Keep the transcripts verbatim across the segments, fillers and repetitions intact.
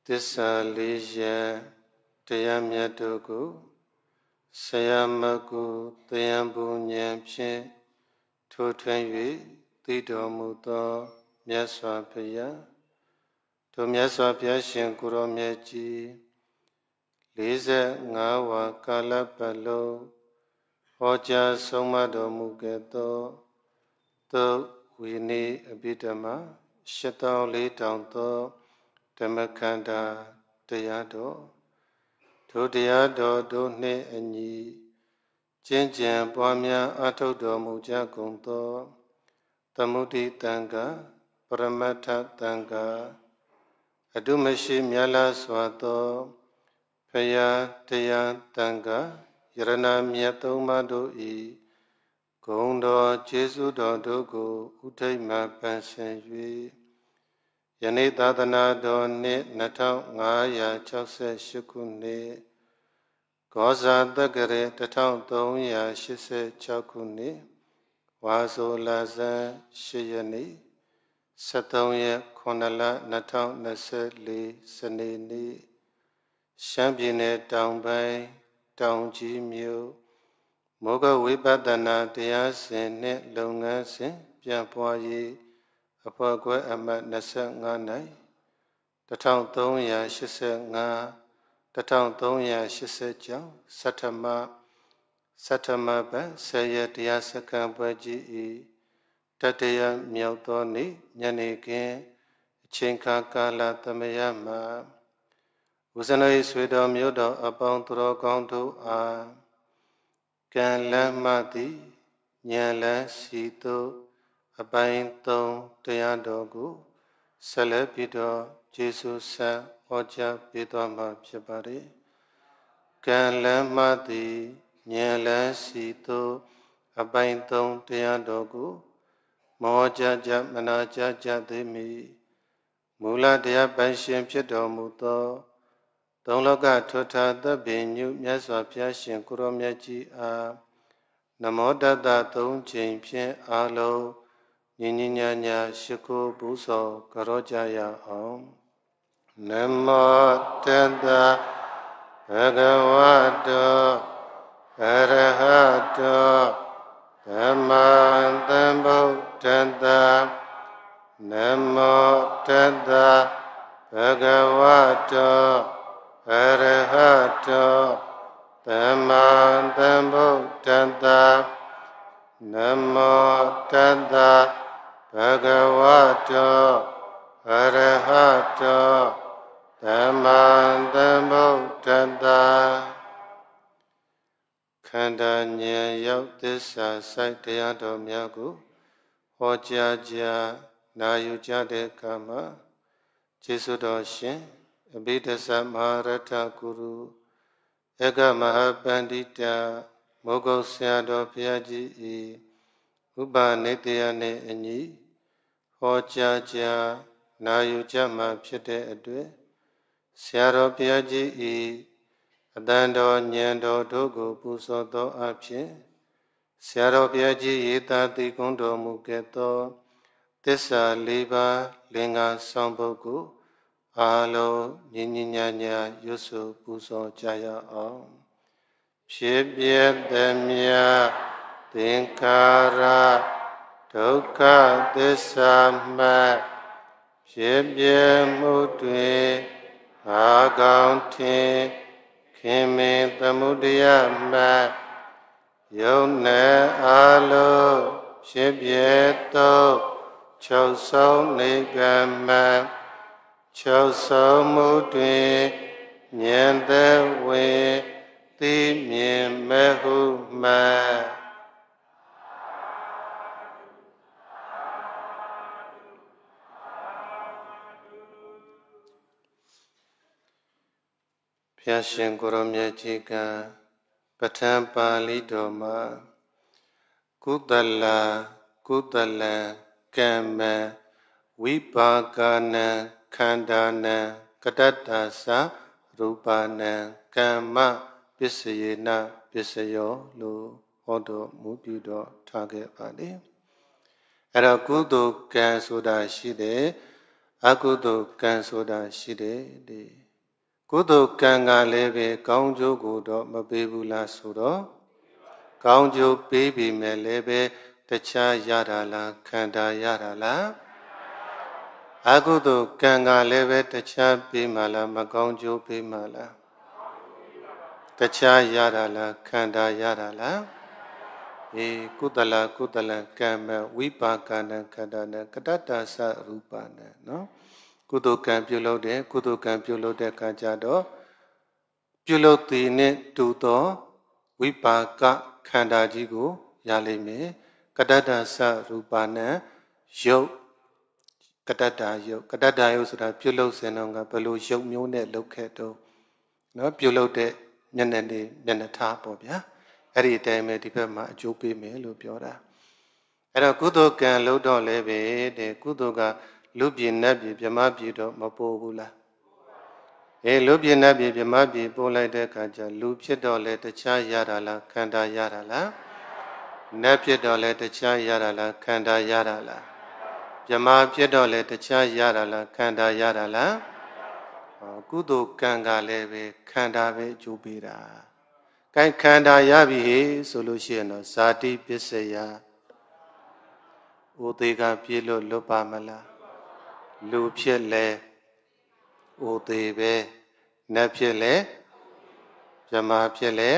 သစ္စာလေးရပ်တရားမြတ်တို့ကိုဆရာမကုတယံပူဉဏ်ဖြင့်ထိုးထွင်း၍သိတော်မူသောမြတ်စွာဘုရားထိုမြတ်စွာဘုရားရှင်ကိုရောမြတ်ကြီးလေးဆယ့်ငါးဝါကာလပတ်လုံးဟောကြားဆုံးမတော်မူခဲ့သောသုဝေနိအဘိဓမ္မာရှစ်သောင်းလေးထောင်သောဓမ္မခန္ဓာတရားတော်ထိုတရားတော်တို့နှင့်အညီကျင့်ကြံပွားများအထောက်တော်မူကြကုန်သောသမုဒိတံဃာပရမတ္ထတံဃာအတုမရှိမြတ်လားစွာသောဖယားတရားတံဃာယရဏမြတ်သုံးပါးတို့၏ဂုဏ်တော်ကျေးဇူးတော်တို့ကိုဥထိတ်မှပန်ဆင်၍ယနေ့သာသနာတော်နှစ်နှစ်ထောင်ငါးရာခြောက်ဆယ်ရှစ်ခုနှစ်ကောဇာတက္ကရာတစ်ထောင်သုံးရာရှစ်ဆယ်ခြောက်ခုနှစ်ဝါဆိုလဇန်ရှစ်ရက်နေ့ဆယ်သုံးရက်ခုနှစ်လနှစ်ထောင်နှစ်ဆယ်လေးစနေနေ့ရှမ်းပြည်နယ်တောင်ပိုင်းတောင်ကြီးမြို့မောဂဝိပဿနာတရားစဉ်နှင့်လုပ်ငန်းစဉ်ပြန်ပွားရေးအဖွဲ့ခွဲအမှတ်နှစ်ဆယ့်ငါးနိုင်တစ်ထောင်သုံးရာရှစ်ဆယ်ငါးတစ်ထောင်သုံးရာရှစ်ဆယ်ကျောင်းဆဋ္ဌမဆဋ္ဌမပတ်ဆယ်ရက်တရားစခန်းပွဲကြီး၏တတရမြောက်သောနေ့ညနေခင်းအချိန်ခါကာလသမယမှာဦးဇန၏ဆွေတော်မျိုးတော်အပေါင်းသူတော်ကောင်းတို့အားကံလမ်းမှသည်ဉာဏ်လမ်းစီသို့အပိုင်းသုံးတရားတော်ကိုဆက်လက်ပြီးတော့ကျေးဇူးဆက်ဟောကြားပေးသွားမှာဖြစ်ပါတယ်။ကံလမ်းမှသည်ဉာဏ်လမ်းစီသို့အပိုင်းသုံးတရားတော်ကိုမောကြကြမနာကြကြသေးမီမူလတရားပိုင်ရှင်ဖြစ်တော်မူသောသုံးလောကထွဋ္ဌာသဗ္ဗညုမြတ်စွာဘုရားရှင်ကိုရောမြတ်ကြီးအားနမောတတသုံးချိန်ဖြင့်အာလုံးညီညီညာညာရှိခိုးပူဇော်ကြောကြရအောင်နမောတတဘဂဝတောအရဟတောသမ္မာသမ္ဗုဒ္ဓတ္တနမောတတဘဂဝတောအရဟတောသမ္မာသမ္ဗုဒ္ဓတ္တနမောတတ္တဘဂဝတောအရဟတောသမ္မာသမ္ဗုဒ္ဓတ္တခန္ဓာဉာဏ်ရောက်သစ္စာစိုက်တရားတော်များကိုဟောကြားကြနာယူကြတဲ့အခါမှာကျေးဇူးတော်ရှင်အဘိဓစ္စမဟာရထဂုရုဧကမဟာပန္တိတမောဂုတ်ဆရာတော်ဘုရားကြီး၏ဥပနိတယနှင့်အညီဟောကြားကြနာယူကြမှာဖြစ်တဲ့အတွက်ဆရာတော်ဘုရားကြီး၏အတန်တော်ဉာဏ်တော်တို့ကိုပူဇော်သောအဖြစ်ဆရာတော်ဘုရားကြီးရေးသားသိကုံးတော်မူခဲ့သောသစ္စာလေးပါးလင်္ကာဆောင်ပုဒ်ကိုအားလုံးညီညီညာညာရွတ်ဆိုပူဇော်ကြရအောင်ဖြစ်ပြသည်မြတ်သင်္ခါရဒုက္ခသစ္စာမှဖြစ်ပြမှုတွင်အာကောင်ထင်ခင်မင်သမုဒယမှယုံနဲ့အာလုံးဖြစ်ပြသောချုပ်ဆုံးနိဗ္ဗာန်မှချုပ်ဆုံးမှုတွင်ဉာဏ်သက်ဝင်သိမြင်မဲ့ဟုမှဘုရားရှင်ကိုရောမြတ်ကြီးကပဋ္ဌာန်းပါဠိတော်မှာကုသလကုသလံကမ္မဝိပါကနံခန္ဓာနံကတ္တတ္တသရူပနံကမ္မပစ္စယေနပစ္စယောလို့ဟောတော်မူပြီးတော့ထားခဲ့ပါလေအဲ့တော့ကုသိုလ်ကံဆိုတာရှိတယ်အကုသိုလ်ကံဆိုတာရှိတယ်တဲ့ကုသိုလ်ကံကလည်းပဲကောင်းကျိုးကိုတော့မပေးဘူးလားဆိုတော့ကောင်းကျိုးပေးပြီမဲ့လည်းပဲတခြားရတာလားခန္ဓာရတာလားအကုသိုလ်ကံကလည်းပဲတခြားပေးမှလားမကောင်းကျိုးပေးမှလားတခြားရတာလားခန္ဓာရတာလားေကုသလကုသလကမ္မဝိပါကနံခန္ဓာနံကတ္တတသရူပနံနော်ကုသိုလ်ကံပြုလုပ်တဲ့ကုသိုလ်ကံပြုလုပ်တဲ့အခါကျတော့ပြုလုပ်သည်နဲ့တူသောဝိပါကခန္ဓာကြီးကိုရလိမ့်မယ်ကတ္တတသရူပနံယုတ်ကတ္တတယုတ်ကတ္တတယုတ်ဆိုတာပြုလုပ်စဉ်တော့ကဘယ်လိုယုတ်မျိုးနဲ့လုပ်ခဲ့တော့နော်ပြုလုပ်တဲ့မျက်နှာလေးမျက်နှာထားပေါ့ဗျာအဲ့ဒီအတိုင်းပဲဒီဘက်မှာအကျိုးပေးမယ်လို့ပြောတာအဲ့တော့ကုသိုလ်ကံလုပ်တော့လည်းပဲတဲ့ကုသိုလ်ကလူပြည်နတ်ပြည်ဗြဟ္မပြည်တော့မပို့ဘူးလားအေးလူပြည်နတ်ပြည်ဗြဟ္မပြည်ပို့လိုက်တဲ့အခါကျလူဖြစ်တော့လဲတခြားရတာလားခန္ဓာရတာလားနတ်ဖြစ်တော့လဲတခြားရတာလားခန္ဓာရတာလားဗြဟ္မဖြစ်တော့လဲတခြားရတာလားခန္ဓာရတာလားကုသိုလ်ကံကလည်းပဲခန္ဓာပဲအကျိုးပေးတာကိုင်ခန္ဓာရပြီဟေဆိုလို့ရှိရင်တော့ဇာတိပစ္စယဥသေးကပြေလို့လွတ်ပါမလားလူဖြစ်လဲဥသေးပဲနတ်ဖြစ်လဲဗြဟ္မာဖြစ်လဲ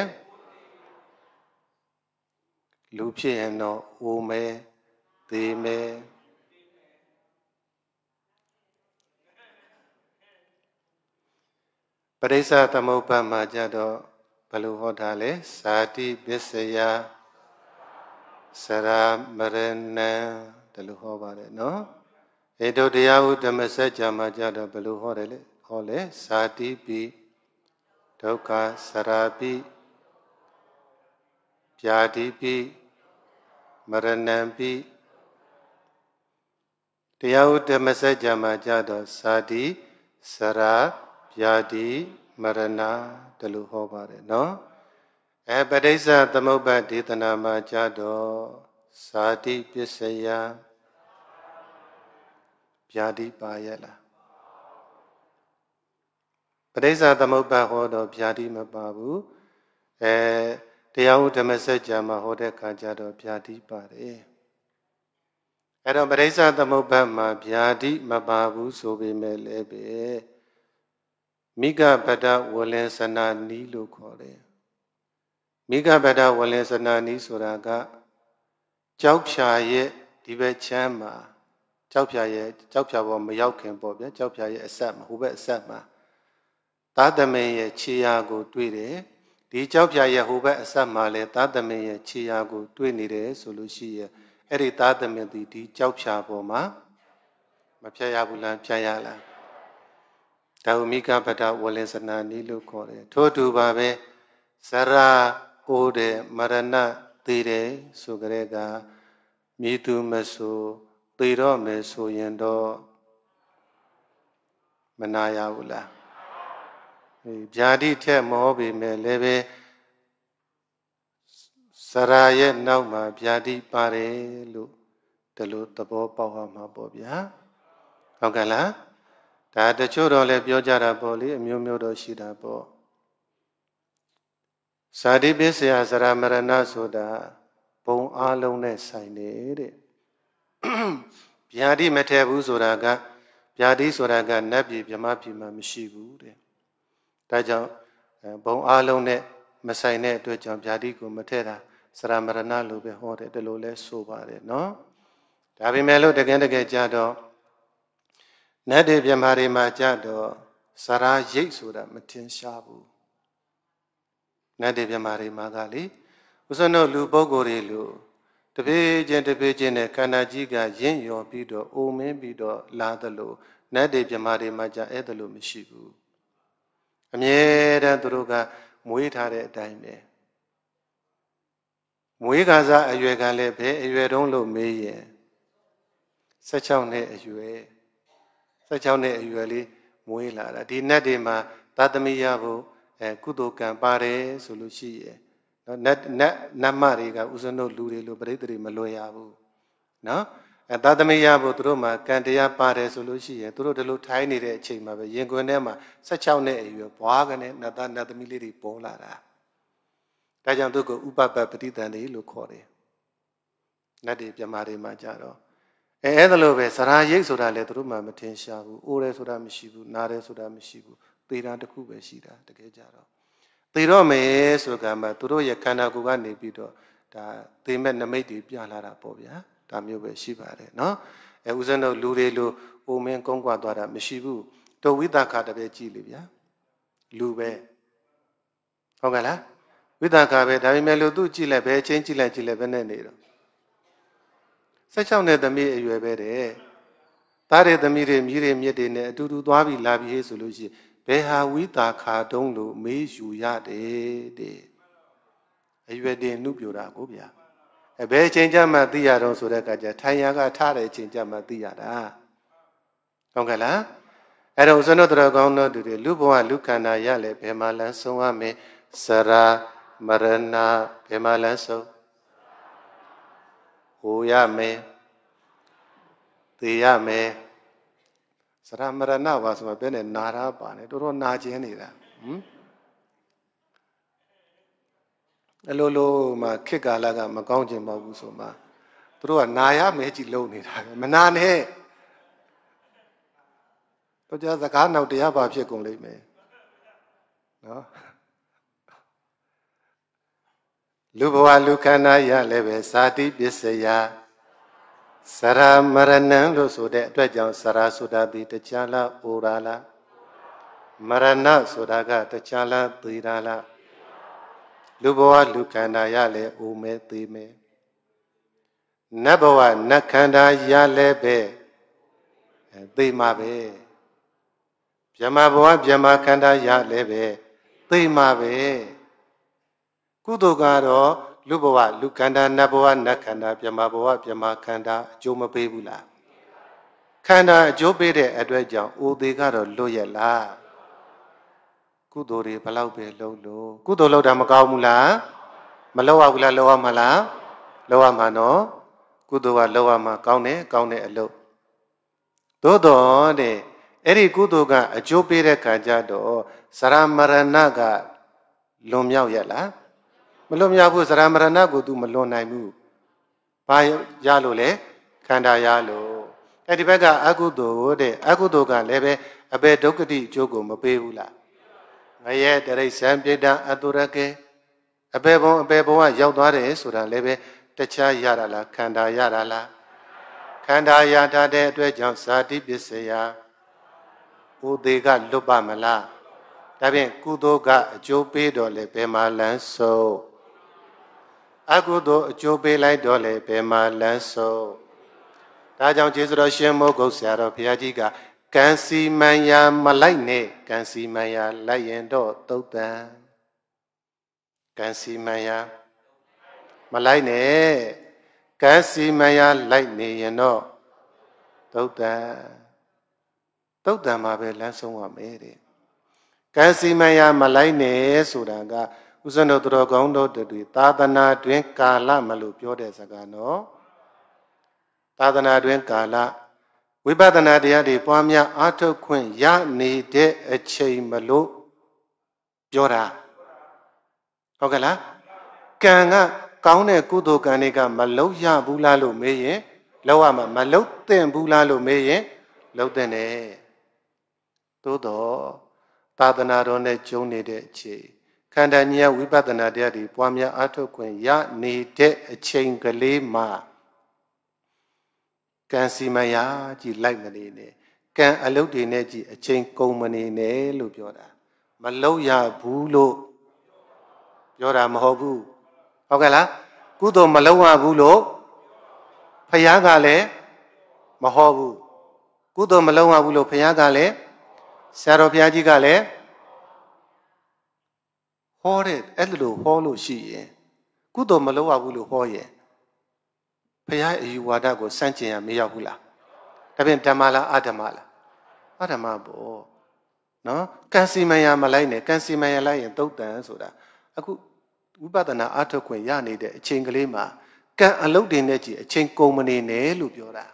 လူဖြစ်ရင်တော့ဥမဲသေးမဲပရိစ္ဆသမုပ္ပါမှာကြတော့ဘယ်လိုဟောတာလဲဇာတိပစ္စယစရာမရဏံတလို့ဟောပါတယ်နော်ဧတုတရားဟုဓမ္မစကြာမှာကြတော့ဘယ်လိုဟောတယ်လဲဟောလဲဇာတိပိဒုက္ခစရာပိဗျာတိပိမရဏံပိတရားဟုဓမ္မစကြာမှာကြတော့ဇာတိစရာဗျာတိမရဏတလို့ဟောပါတယ်နော်အဲပဋိစ္စသမုပ္ပါဒေသနာမှာကြတော့ဇာတိပစ္စယဗျာတိပါရဲ့လားပဋိစ္စသမုပ္ပါဟောတော့ဗျာတိမပါဘူးအဲတရားဟုဓမ္မစကြာမှာဟောတဲ့အခါကျတော့ဗျာတိပါတယ်အဲတော့ပဋိစ္စသမုပ္ပါမှာဗျာတိမပါဘူးဆိုပေမဲ့လည်းပဲမိဂဗဒဝလင်္စနာနီးလို့ခေါ်တယ်မိဂဗဒဝလင်္စနာနီးဆိုတာကကြောက်ဖြာရဲ့ဒီဘက်ချမ်းမှာကြောက်ဖြာရဲ့ကြောက်ဖြာပေါ်မရောက်ခင်ပေါ့ဗျာကြောက်ဖြာရဲ့အဆက်မှာဟိုဘက်အဆက်မှာသာသမင်ရဲ့ခြေရာကိုတွေ့တယ်ဒီကြောက်ဖြာရဲ့ဟိုဘက်အဆက်မှာလည်းသာသမင်ရဲ့ခြေရာကိုတွေ့နေတယ်ဆိုလို့ရှိရင်အဲ့ဒီသာသမင်ဒီဒီကြောက်ဖြာပေါ်မှာမဖြတ်ရဘူးလားဖြတ်ရလားဒါဟုမိဂဗဒဝလင်္စနာနီးလို့ခေါ်တယ်ထို့တူပါပဲဇရာအိုးတယ်မရဏသေတယ်ဆိုကြတဲ့ကမြည်သူမဆိုသေတော့မယ်ဆိုရင်တော့မနာရဘူးလားဗျာတိထက်မဟုတ်ပေမဲ့လည်းပဲဇရာရဲ့နောက်မှာဗျာတိပါတယ်လို့ဒီလိုသဘောပေါက်ရမှာပေါ့ဗျာဟုတ်ကဲ့လားဒါတချို့တော့လည်းပြောကြတာပေါ့လေအမျိုးမျိုးတော့ရှိတာပေါ့ဇာတိပစ္စယဇရာမရဏဆိုတာဘုံအားလုံးနဲ့ဆိုင်နေတဲ့ဗျာတိမထည့်ဘူးဆိုတာကဗျာတိဆိုတာကနတ်ပြည်ဗြဟ္မပြည်မှာမရှိဘူးတဲ့ဒါကြောင့်ဘုံအားလုံးနဲ့မဆိုင်တဲ့အတွက်ကြောင့်ဗျာတိကိုမထည့်တာဇရာမရဏလို့ပဲဟောတယ်ဒီလိုလဲဆိုပါတယ်နော်ဒါပေမဲ့လို့တကယ်တကယ်ကြတော့နတ်တွေဗြဟ္မာတွေမှာကြတော့ဇရာရိတ်ဆိုတာမထင်ရှားဘူးနတ်တွေဗြဟ္မာတွေမှာကလေဥစ္စနုလူပုဂ္ဂိုလ်တွေလူတပေချင်းတပေချင်းနဲ့ခန္ဓာကြီးကရင့်ရော်ပြီးတော့အိုမင်းပြီးတော့လာသလိုနတ်တွေဗြဟ္မာတွေမှာကြအဲ့ဒါလိုမရှိဘူးအမြဲတမ်းသူတို့ကမွေးထားတဲ့အတိုင်းပဲမွေးကစားအရွယ်ကလည်းဘယ်အရွယ်တုံးလို့မေးရင်၁၆နှစ်အရွယ်၁၆နှစ်အရွယ်လေးမွေးလာတာဒီနတ်တွေမှာသာသမီရဖို့အဲကုသိုလ်ကံပါတယ်ဆိုလို့ရှိရဲ့နော်နတ်နတ်နတ်မတွေကဥစ္စနုလူတွေလိုပရိသေတွေမလွယ်ရဘူးနော်အဲသာသမီရဖို့သူတို့မှာကံတရားပါတယ်ဆိုလို့ရှိရင်သူတို့ဒီလိုထိုင်းနေတဲ့အချိန်မှာပဲရင်ခွင်ထဲမှာ၁၆နှစ်အရွယ်ဘွားကနေနတ်သားနတ်သမီးလေးတွေပေါ်လာတာဒါကြောင့်သူကိုဥပပပတိတန်တွေလို့ခေါ်တယ်နတ်တွေပြမာတွေမှာကြတော့အဲအဲ့ဒါလိုပဲစရာရိတ်ဆိုတာလည်းသူတို့မှမထင်ရှားဘူးအိုးရဲဆိုတာမရှိဘူးနားရဲဆိုတာမရှိဘူးသေတာတစ်ခုပဲရှိတာတကယ်ကြတော့သေတော့မယ်ဆိုကမှသူတို့ရဲ့ခန္ဓာကိုယ်ကနေပြီးတော့ဒါသေမဲ့နမိတ်တွေပြလာတာပေါ့ဗျာဒါမျိုးပဲရှိပါတယ်နော်အဲဦးဇင်းတို့လူတွေလိုအိုမင်းကုန်းကွာသွားတာမရှိဘူးတို့ဝိသခါတပဲကြည့်လေဗျာလူပဲဟုတ်ကဲ့လားဝိသခါပဲဒါပေမဲ့လို့သူကြည့်လိုက်ပဲချင်းကြည့်လိုက်ကြည့်လိုက်ပဲနဲ့နေတော့၁၆နှစ်သမီးအရွယ်ပဲတဲ့သားတဲ့သမီးတွေမြည်တွေမြစ်တွေနဲ့အတူတူသွားပြီးလာပြီးဆိုလို့ရှိရင်ဘယ်ဟာဝိသခါတုံးလို့မေးယူရတယ်တဲ့အရွယ်တင်နှုတ်ပြတာကိုဗျာအဲဘယ်အချိန်ကျမှသိရတော့ဆိုတဲ့အခါကျထိုင်ရာကထားတဲ့အချိန်ကျမှသိရတာဟုတ်ကဲ့လားအဲ့တော့ဦးဇင်းတို့တော်ကောင်းတို့တူတွေလူဘဝလူခန္ဓာရလဲဘယ်မှာလန်းဆုံးရမယ်စရာမရဏဘယ်မှာလန်းဆုံးဟိုရမယ်သိရမယ်စရာမရဏပါဆိုမှဘယ်နဲ့နာရပါနဲ့တော်တော်နာကျင်နေတာဟမ်အလိုလိုမှခေတ်ကာလကမကောင်းကျင်ပါဘူးဆိုမှသူတို့ကနာရမဲကြီးလုံနေတာပဲမနာနဲ့တော့ကြစကားနောက်တရားပါဖြစ်ကုန်လိမ့်မယ်နော်လူဘဝလူခန္ဓာရလည်းပဲဇာတိပစ္စယစရာမရဏံလို့ဆိုတဲ့အတွက်ကြောင့်စရာဆိုတာဒီတခြားလားအိုရာလားမရဏဆိုတာကတခြားလားသေရာလားလူဘဝလူခန္ဓာရလဲအိုမဲသေးမဲနတ်ဘဝနတ်ခန္ဓာရလဲပဲသေမှာပဲဗြဟ္မာဘဝဗြဟ္မာခန္ဓာရလဲပဲသေမှာပဲကုသိုလ်ကတော့လူဘဝလူခန္ဓာနတ်ဘဝနတ်ခန္ဓာဗြဟ္မာဘဝဗြဟ္မာခန္ဓာအကျိုးမပေးဘူးလားခန္ဓာအကျိုးပေးတဲ့အတွက်ကြောင့်အိုသေးကတော့လွတ်ရလားကုသိုလ်တွေဘလောက်ပဲလုပ်လို့ကုသိုလ်လုပ်တာမကောင်းဘူးလားမလုပ်ရဘူးလားလုပ်ရမှာလားလုပ်ရမှာနော်ကုသိုလ်ကလုပ်ရမှာကောင်းတယ်ကောင်းတဲ့အလုပ်သို့တော်တဲ့အဲ့ဒီကုသိုလ်ကအကျိုးပေးတဲ့ခါကျတော့စရမရဏကလွန်မြောက်ရလားမလွန်မြောက်ဘူးစရမရဏကို तू မလွန်နိုင်ဘူးဘာရလို့လဲခန္ဓာရလို့အဲ့ဒီဘက်ကအကုသိုလ်တဲ့အကုသိုလ်ကလည်းပဲအဘယ်ဒုက္ခတိအကျိုးကိုမပေးဘူးလားငရဲတရိစ္ဆာန်ပိဋကအတုရကေအဘယ်ဘုံအဘယ်ဘဝရောက်သွားတယ်ဆိုတာလည်းပဲတခြားရတာလားခန္ဓာရတာလားခန္ဓာရတာတဲ့အတွက်ကြောင့်ဇာတိပစ္စယဥသေးကလွတ်ပါမလားဒါဖြင့်ကုသိုလ်ကအကျိုးပေးတော့လေဘယ်မှာလန်းဆုံးအကုသိုလ်အကျိုးပေးလိုက်တော့လေဘယ်မှာလန်းဆုံးဒါကြောင့်ကျေးဇူးတော်ရှင်မိုးကုတ်ဆရာတော်ဘုရားကြီးကကံစီမံယာမလိုက်နဲ့ကံစီမံယာလိုက်ရင်တော့သုတ်တံကံစီမံယာမလိုက်နဲ့ကံစီမံယာလိုက်နေရင်တော့သုတ်တံသုတ်တံမှာပဲလမ်းဆုံးရမယ်တဲ့ကံစီမံယာမလိုက်နဲ့ဆိုတာကဥစ္စံတော်တော်ကောင်းတော်တွေသာသနာတွင်ကာလမလို့ပြောတဲ့စကားနော်သာသနာတွင်ကာလဝိပဿနာတရားတွေပွားများအားထုတ်ခွင့်ရနေတဲ့အချိန်မလို့ပြောတာဟုတ်ကဲ့လားကံကကောင်းတဲ့ကုသိုလ်ကံတွေကမလုံရဘူးလားလို့မေးရင်လောက်ရမှာမလုံသင့်ဘူးလားလို့မေးရင်လုံသင့်တယ်သို့တော့သာသနာတော်နဲ့ကျုံနေတဲ့အချိန်ခန္ဓာဉာဏ်ဝိပဿနာတရားတွေပွားများအားထုတ်ခွင့်ရနေတဲ့အချိန်ကလေးမှာကံစီမယာကြီးလိုက်မနေနဲ့ကံအလုပ်တွေနဲ့ကြီးအချိန်ကုန်မနေနဲ့လို့ပြောတာမလုပ်ရဘူးလို့ပြောတာမဟုတ်ဘူးဟုတ်ကဲ့လားကုသိုလ်မလုပ်ရဘူးလို့ဖယားကလည်းမဟုတ်ဘူးကုသိုလ်မလုပ်ရဘူးလို့ဖယားကလည်းဆရာတော်ဘုရားကြီးကလည်းဟောတဲ့အဲ့လိုဟောလို့ရှိရင်ကုသိုလ်မလုပ်ရဘူးလို့ဟောရင်ဖယားအယူဝါဒကိုစန့်ကျင်ရမရောက်ဘူးလားဒါဖြင့်ဓမ္မလားအဓမ္မလားအဓမ္မပေါ့နော်ကံစီမံရမလိုက်နဲ့ကံစီမံရလိုက်ရင်သုတ်တန်ဆိုတာအခုဝိပဿနာအားထုတ်ခွင့်ရနေတဲ့အချိန်ကလေးမှာကံအလုပ်တွေနဲ့ကြည့်အချိန်ကုန်မနေနဲ့လို့ပြောတာ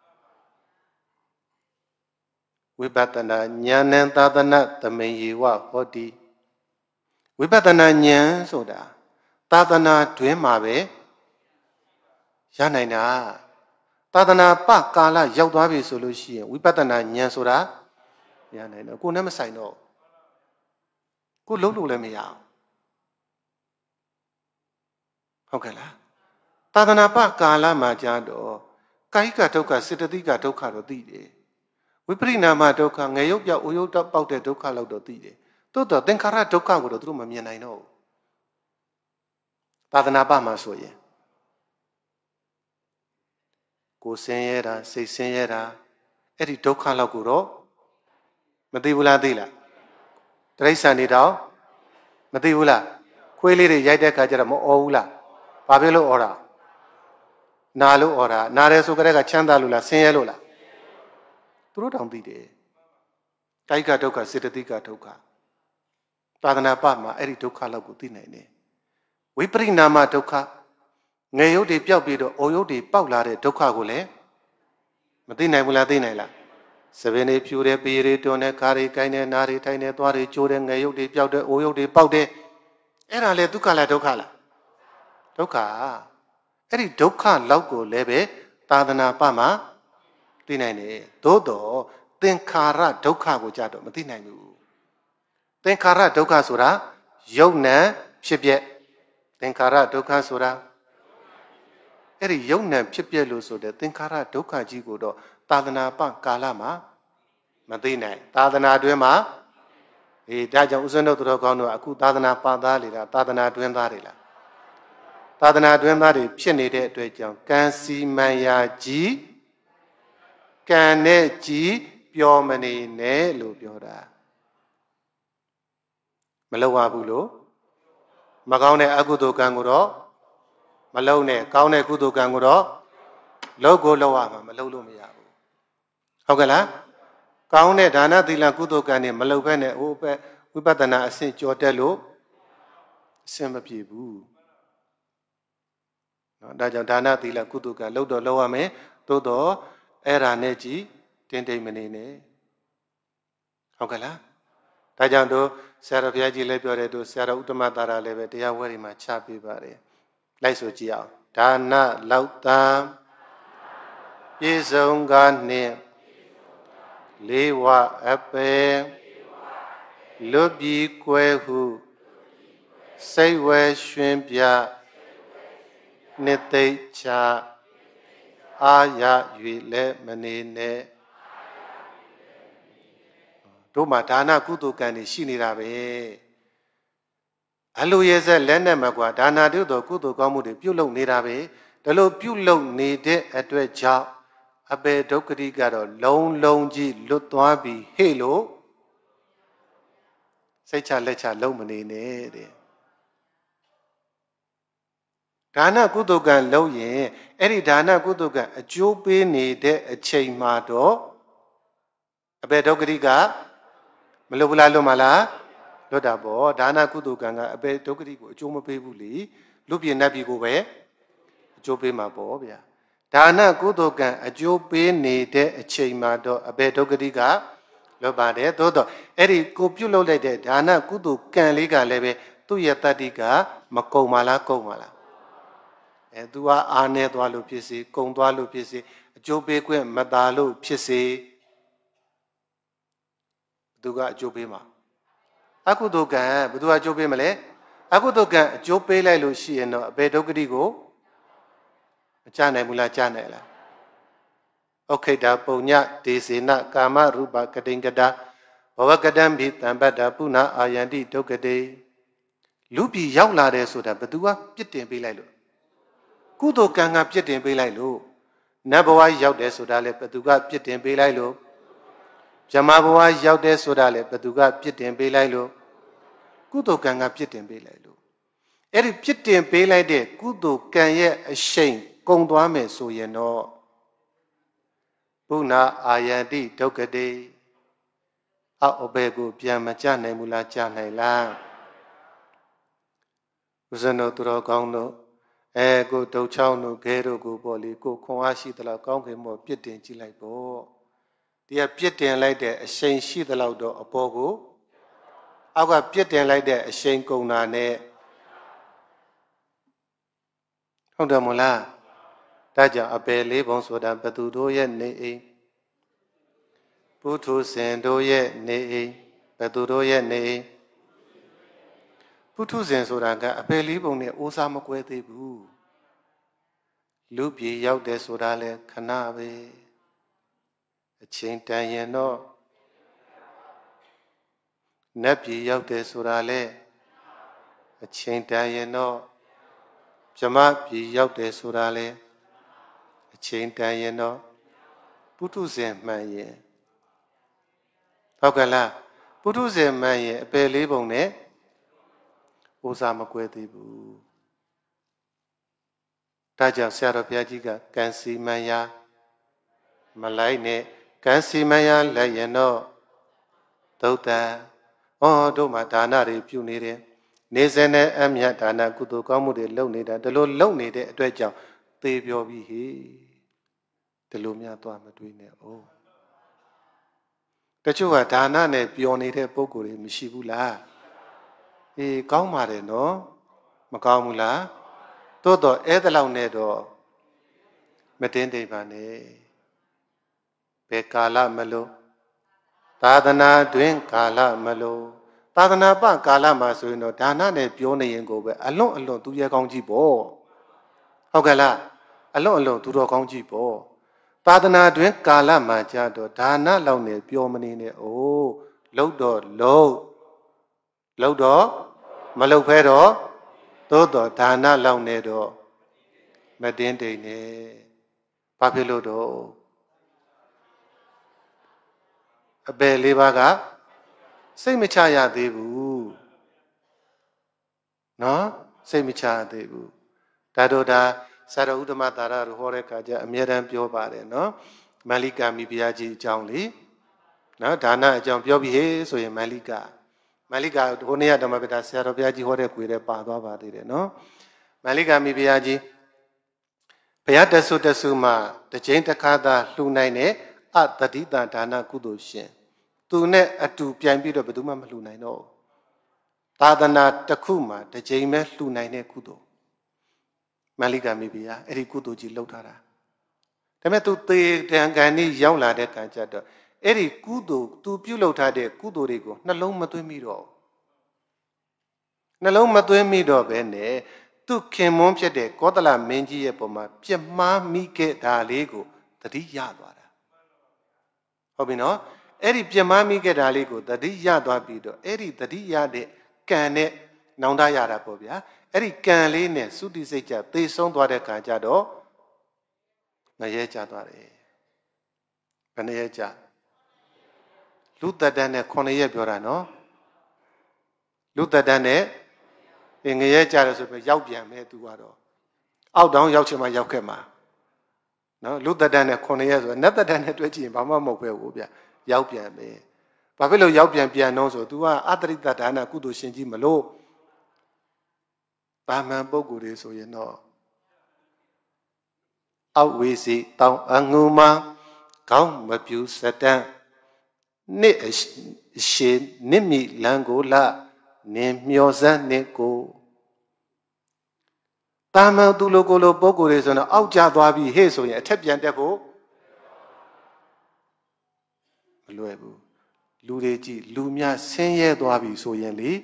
ဝိပဿနာဉာဏ်နဲ့သာသနာသမေယေဝဟောတိဝိပဿနာဉာဏ်ဆိုတာသာသနာတွင်မှာပဲရနိုင်တာသာသနာပကာလရောက်သွားပြီဆိုလို့ရှိရင်ဝိပဿနာဉာဏ်ဆိုတာရနိုင်တော့ကိုယ်နဲ့မဆိုင်တော့ကိုလုံးလို့လည်းမရအောင်ဟုတ်ကဲ့လားသာသနာပကာလမှာကြာတော့ကာယကဒုက္ခစေတသိကဒုက္ခတော့သိတယ်ဝိပရိနာမဒုက္ခငယ်ရုပ်ပြောက်အိုရုပ်တောက်ပေါက်တဲ့ဒုက္ခလောက်တော့သိတယ်တိုးတော့သင်္ခါရဒုက္ခကိုတော့သူတို့မမြင်နိုင်တော့ဘူးသာသနာပမှာဆိုရင်ကိုယ်ဆင်းရဲတာစိတ်ဆင်းရဲတာအဲ့ဒီဒုက္ခလောက်ကိုတော့မသိဘူးလားသိလားတရိစ္ဆာန်တွေတော့မသိဘူးလားခွေးလေးတွေရိုက်တဲ့ခါကျတော့မအော်ဘူးလားဘာဖြစ်လို့အော်တာနာလို့အော်တာနာတယ်ဆိုကြတဲ့ကချမ်းသာလို့လားဆင်းရဲလို့လားသူတို့တောင်သိတယ်ကာယကဒုက္ခစေတသိကဒုက္ခသာသနာပမှာအဲ့ဒီဒုက္ခလောက်ကိုသိနိုင်တယ်ဝိပရိနာမဒုက္ခငယ်ရုပ်တွေပျောက်ပြီးတော့အိုရုပ်တွေပေါက်လာတဲ့ဒုက္ခကိုလည်းမသိနိုင်ဘူးလားသိနိုင်လားစပင်းတွေဖြူတယ်ပေတွေတွန်းတယ်ခါတွေကိုင်းတယ်နားတွေထိုင်တယ်သွားတွေကျိုးတယ်ငယ်ရုပ်တွေပျောက်တယ်အိုရုပ်တွေပေါက်တယ်အဲ့ဒါလေဒုက္ခလားဒုက္ခလားဒုက္ခအဲ့ဒီဒုက္ခလောက်ကိုလည်းပဲသာသနာပမှာသိနိုင်တယ်သို့တော့သင်္ခါရဒုက္ခကိုကြတော့မသိနိုင်ဘူးသင်္ခါရဒုက္ခဆိုတာယုတ်နံဖြစ်ပျက်သင်္ခါရဒုက္ခဆိုတာအဲ့ဒီယုတ်နံဖြစ်ပျက်လို့ဆိုတဲ့သင်္ခါရဒုက္ခကြီးကိုတော့သာသနာပကာလမှာမသိနိုင်သာသနာတွင်မှာအေးဒါကြောင့်ဥစ္စံတို့တော်ကောင်းတို့အခုသာသနာပသားလေလားသာသနာတွင်သားတွေလားသာသနာတွင်သားတွေဖြစ်နေတဲ့အတွက်ကြောင့်ကံစီမံရာကြီးကံနဲ့ကြီးပျော်မနေနဲ့လို့ပြောတာမလောက်ပါဘူးလို့မကောင်းတဲ့အကုသိုလ်ကံကိုတော့မလုံနဲ့ကောင်းတဲ့ကုသိုလ်ကံကိုတော့လောက်ကိုလောက်ရမှာမလုံလို့မရဘူးဟုတ်ကဲ့လားကောင်းတဲ့ဒါနသီလကုသိုလ်ကံတွေမလုံဘဲနဲ့ဟိုပဲဝိပဿနာအဆင့်ကျော်တက်လို့အဆင့်မပြေဘူးနော်ဒါကြောင့်ဒါနသီလကုသိုလ်ကံလောက်တော့လောက်ရမယ်သို့တော့အဲ့ဒါနဲ့ကြည်တင်းတိမ်မနေနဲ့ဟုတ်ကဲ့လားဒါကြောင့်တို့ဆရာတော်ဘုရားကြီးလည်းပြောတယ်တို့ဆရာတော်ဥတ္တမသာရလည်းပဲတရားဝဲတွေမှာချပေးပါတယ်လိုက်ဆိုကြည့်အောင်ဒါနလောက်တံပြေဆုံးကနှင့်လေးဝအပေလွတ်ပြီးကွယ်ဟုစိတ်ဝဲရွှင်ပြနှစ်သိမ့်ချအာရ၍လည်းမနေနဲ့တို့မှာဒါနကုသိုလ်ကံတွေရှိနေတာပဲအလိုရဲဆက်လက်နဲ့မကွာဒါနတို့သောကုသိုလ်ကောင်းမှုတွေပြုလုပ်နေတာပဲဒါလို့ပြုလုပ်နေတဲ့အတွက်ကြောင့်အပေဒုက္ခတိကတော့လုံးလုံးကြီးလွတ်သွားပြီဟဲ့လို့စိတ်ချလက်ချလုံးမနေနဲ့တဲ့ဒါနကုသိုလ်ကံလုပ်ရင်အဲ့ဒီဒါနကုသိုလ်ကအကျိုးပေးနေတဲ့အချိန်မှာတော့အပေဒုက္ခတိကမလွတ်ဘူးလားလွတ်မလားလွတ်တာပေါ့ဒါနကုသိုလ်ကံကအပေဒုက္ခတိကိုအကျိုးမပေးဘူးလေလူပြင်းနတ်ပြည်ကိုပဲအကျိုးပေးမှာပေါ့ဗျာဒါနကုသိုလ်ကံအကျိုးပေးနေတဲ့အချိန်မှာတော့အပေဒုက္ခတိကလွတ်ပါတယ်သို့တော့အဲ့ဒီကိုပြုတ်လုပ်လိုက်တဲ့ဒါနကုသိုလ်ကံလေးကလည်းပဲသူ့ရဲ့တတ္တိကမကုံပါလားကုံပါလားအဲသူကအာနေသွားလို့ဖြစ်စေကုံသွားလို့ဖြစ်စေအကျိုးပေးခွင့်မသာလို့ဖြစ်စေသူကအကျိုးပေးမှာအကုသိုလ်ကံဘယ်သူကအကျိုးပေးမလဲအကုသိုလ်ကံအကျိုးပေးလိုက်လို့ရှိရင်တော့အဘေဒုက္ခတိကိုမချနိုင်ဘူးလားချနိုင်လားဩခိတပုံညဒေစေနကာမရူပကတိင်္ကတာဘဝကတံဘိတံပတ္တပုဏ္ဏအာယန္တိဒုက္ခတိလူပြည်ရောက်လာတယ်ဆိုတာဘယ်သူကပြစ်တင်ပေးလိုက်လို့ကုသိုလ်ကံကပြစ်တင်ပေးလိုက်လို့နတ်ဘဝရောက်တယ်ဆိုတာလည်းဘယ်သူကပြစ်တင်ပေးလိုက်လို့ဇမဘဝရောက်တယ်ဆိုတာလည်းဘယ်သူကပြစ်တင်ပေးလိုက်လို့ကုသိုလ်ကံကပြစ်တင်ပေးလိုက်လို့အဲ့ဒီပြစ်တင်ပေးလိုက်တဲ့ကုသိုလ်ကံရဲ့အရှိန်ကုန်သွားမယ်ဆိုရင်တော့ပုဏ္ဏအာယန္တိဒုက္ခတိအောက်အဘယ်ကိုပြန်မကြနိုင်ဘူးလားကြနိုင်လားဦးဇင်းတို့သူတော်ကောင်းတို့အဲကိုဒုတ်ချောင်းတို့ခဲတို့ကိုပေါ့လေကိုခွန်အားရှိသလောက်ကောင်းခင်မောပြစ်တင်ကြည့်လိုက်ပေါ့ဒီကပြစ်တင်လိုက်တဲ့အရှိန်ရှိသလောက်တော့အပေါ်ကိုအောက်ကပြစ်တင်လိုက်တဲ့အရှိန်ကုန်တာနဲ့ဟုတ်တယ်မလားဒါကြောင့်အပယ်လေးပုံဆိုတာဘသူတို့ရဲ့နေအိမ်ပုထုဇဉ်တို့ရဲ့နေအိမ်ဘသူတို့ရဲ့နေအိမ်ပုထုဇဉ်ဆိုတာကအပယ်လေးပုံနဲ့အိုးစားမကွဲသေးဘူးလူပြေရောက်တယ်ဆိုတာလဲခဏပဲအချိန်တန်ရင်တော့နတ်ပြေရောက်တယ်ဆိုတာလဲအချိန်တန်ရင်တော့ဗြဟ္မပြေရောက်တယ်ဆိုတာလဲအချိန်တန်ရင်တော့ပုထုဇဉ်မှန်ရင်ဟုတ်ကဲ့လားပုထုဇဉ်မှန်ရင်အပယ်လေးပုံနဲ့ဥစားမကွဲသေးဘူးဒါကြောင့်ဆရာတော်ဘုရားကြီးကကံစီမံရာမလိုက်နဲ့ကံစီမံရာလိုက်ရင်တော့သုတ်တံဟောတို့မှာဒါနတွေပြုနေတယ်နေစဉ်နဲ့အမြတ်ဒါနကုသိုလ်ကောင်းမှုတွေလုပ်နေတာဒီလိုလုပ်နေတဲ့အတွက်ကြောင့်သေပြောပြီးဟေ့ဒီလိုများသွားမတွေးနဲ့哦တချို့ကဒါနနဲ့ပျော်နေတဲ့ပုံကိုယ်တွေမရှိဘူးလားအေးကောင်းပါတယ်နော်မကောင်းဘူးလားသို့တော့အဲ့ဒါလောက်နဲ့တော့မတင်းတိမ်ပါနဲ့ဘယ်ကာလမလို့သာသနာတွင်ကာလမလို့သာသနာပကာလမှာဆိုရင်တော့ဒါနနဲ့ပြောနေရင်ကိုပဲအလွန်အလွန်သူရဲကောင်းကြီးပေါ့ဟုတ်ကဲ့လားအလွန်အလွန်သူတော်ကောင်းကြီးပေါ့သာသနာတွင်ကာလမှာကြတော့ဒါနလောက်နဲ့ပြောမနေနဲ့အိုးလှုပ်တော့လှုပ်လှုပ်တော့မလှုပ်ဖဲတော့သို့တော့ဒါနလောက်နဲ့တော့မတင်းတိမ်နဲ့ဘာဖြစ်လို့တော့အပယ်လေးပါးကစိတ်မချရသေးဘူးနော်စိတ်မချရသေးဘူးဒါတို့ဒါဆရာဥဒ္ဓမသာရတို့ဟောတဲ့အခါကျအမြဲတမ်းပြောပါတယ်နော်မန္လိကာမိဘုရားကြီးအကြောင်းလေနော်ဒါနအကြောင်းပြောပြီးဟေးဆိုရင်မန္လိကာမန္လိကာဟိုနေ့ကဓမ္မပဒဆရာတော်ဘုရားကြီးဟောတဲ့ခွေတဲ့ပါသွားပါသေးတယ်နော်မန္လိကာမိဘုရားကြီးဘုရားတဆုတဆုမှာတစ်ချိန်တစ်ခါသာလှူနိုင်တဲ့အတတိတဒါနကုသိုလ်ရှင်သူနဲ့အတူပြိုင်ပြီးတော့ဘယ်သူမှမလှူနိုင်တော့သာသနာတစ်ခုမှာတစ်ချိန်ပဲလှူနိုင်တဲ့ကုသိုလ်မန္လိကာမိဘုရားအဲ့ဒီကုသိုလ်ကြီးလှုပ်ထားတာဒါပေမဲ့သူသေတံကံនេះရောက်လာတဲ့ကံကြတော့အဲ့ဒီကုသိုလ်သူပြုလုပ်ထားတဲ့ကုသိုလ်တွေကိုနှလုံးမသွင်းမိတော့နှလုံးမသွင်းမိတော့ပဲနဲ့သူခင်မွန်းဖြစ်တဲ့ကောသလမင်းကြီးရဲ့ပုံမှာပြစ်မှားမိခဲ့တာလေးကိုသတိရသွားတာဟုတ်ပြီနော်အဲ့ဒီပြစ်မှားမိခဲ့တာလေးကိုသတိရသွားပြီးတော့အဲ့ဒီသတိရတဲ့ကံနဲ့နောင်တရတာပေါ့ဗျာအဲ့ဒီကံလေးနဲ့သုတိစိတ်ကြသေဆုံးသွားတဲ့ခါကျတော့မရဲကြသွားတယ်ဘယ်နှရဲကြလူတတန်းနဲ့ခုနှစ်ရက်ပြောတာနော်လူတတန်းနဲ့ငရဲကြတယ်ဆိုပြီးရောက်ပြန်မယ်သူကတော့အောက်တောင်ရောက်ချင်မှရောက်ခဲ့မှာနော်လူတတန်းနဲ့ခုနှစ်ရက်ဆိုနတ်တတန်းနဲ့တွဲကြည့်ရင်ဘာမှမဟုတ်ပဲဘူးဗျရောက်ပြန်မယ်ဘာဖြစ်လို့ရောက်ပြန်ပြန်တော့ဆို तू ကအတ္တရိတဒါနကုသိုလ်ရှင်ကြီးမလို့ဗာမန်ပုဂ္ဂိုလ်တွေဆိုရင်တော့အောက်ဝေစီတောင်အငူမှာခေါင်းမပြူစတန်းနှစ်အရှင်နစ်မိလန်းကိုလာနင်မျောစမ်းနစ်ကိုတာမန်သူလိုကိုလိုပုဂ္ဂိုလ်တွေဆိုတော့အောက်ကျသွားပြီဟဲ့ဆိုရင်အထက်ပြန်တက်ဖို့မလွယ်ဘူးလူတွေကြည့်လူများဆင်းရဲသွားပြီဆိုရင်လေ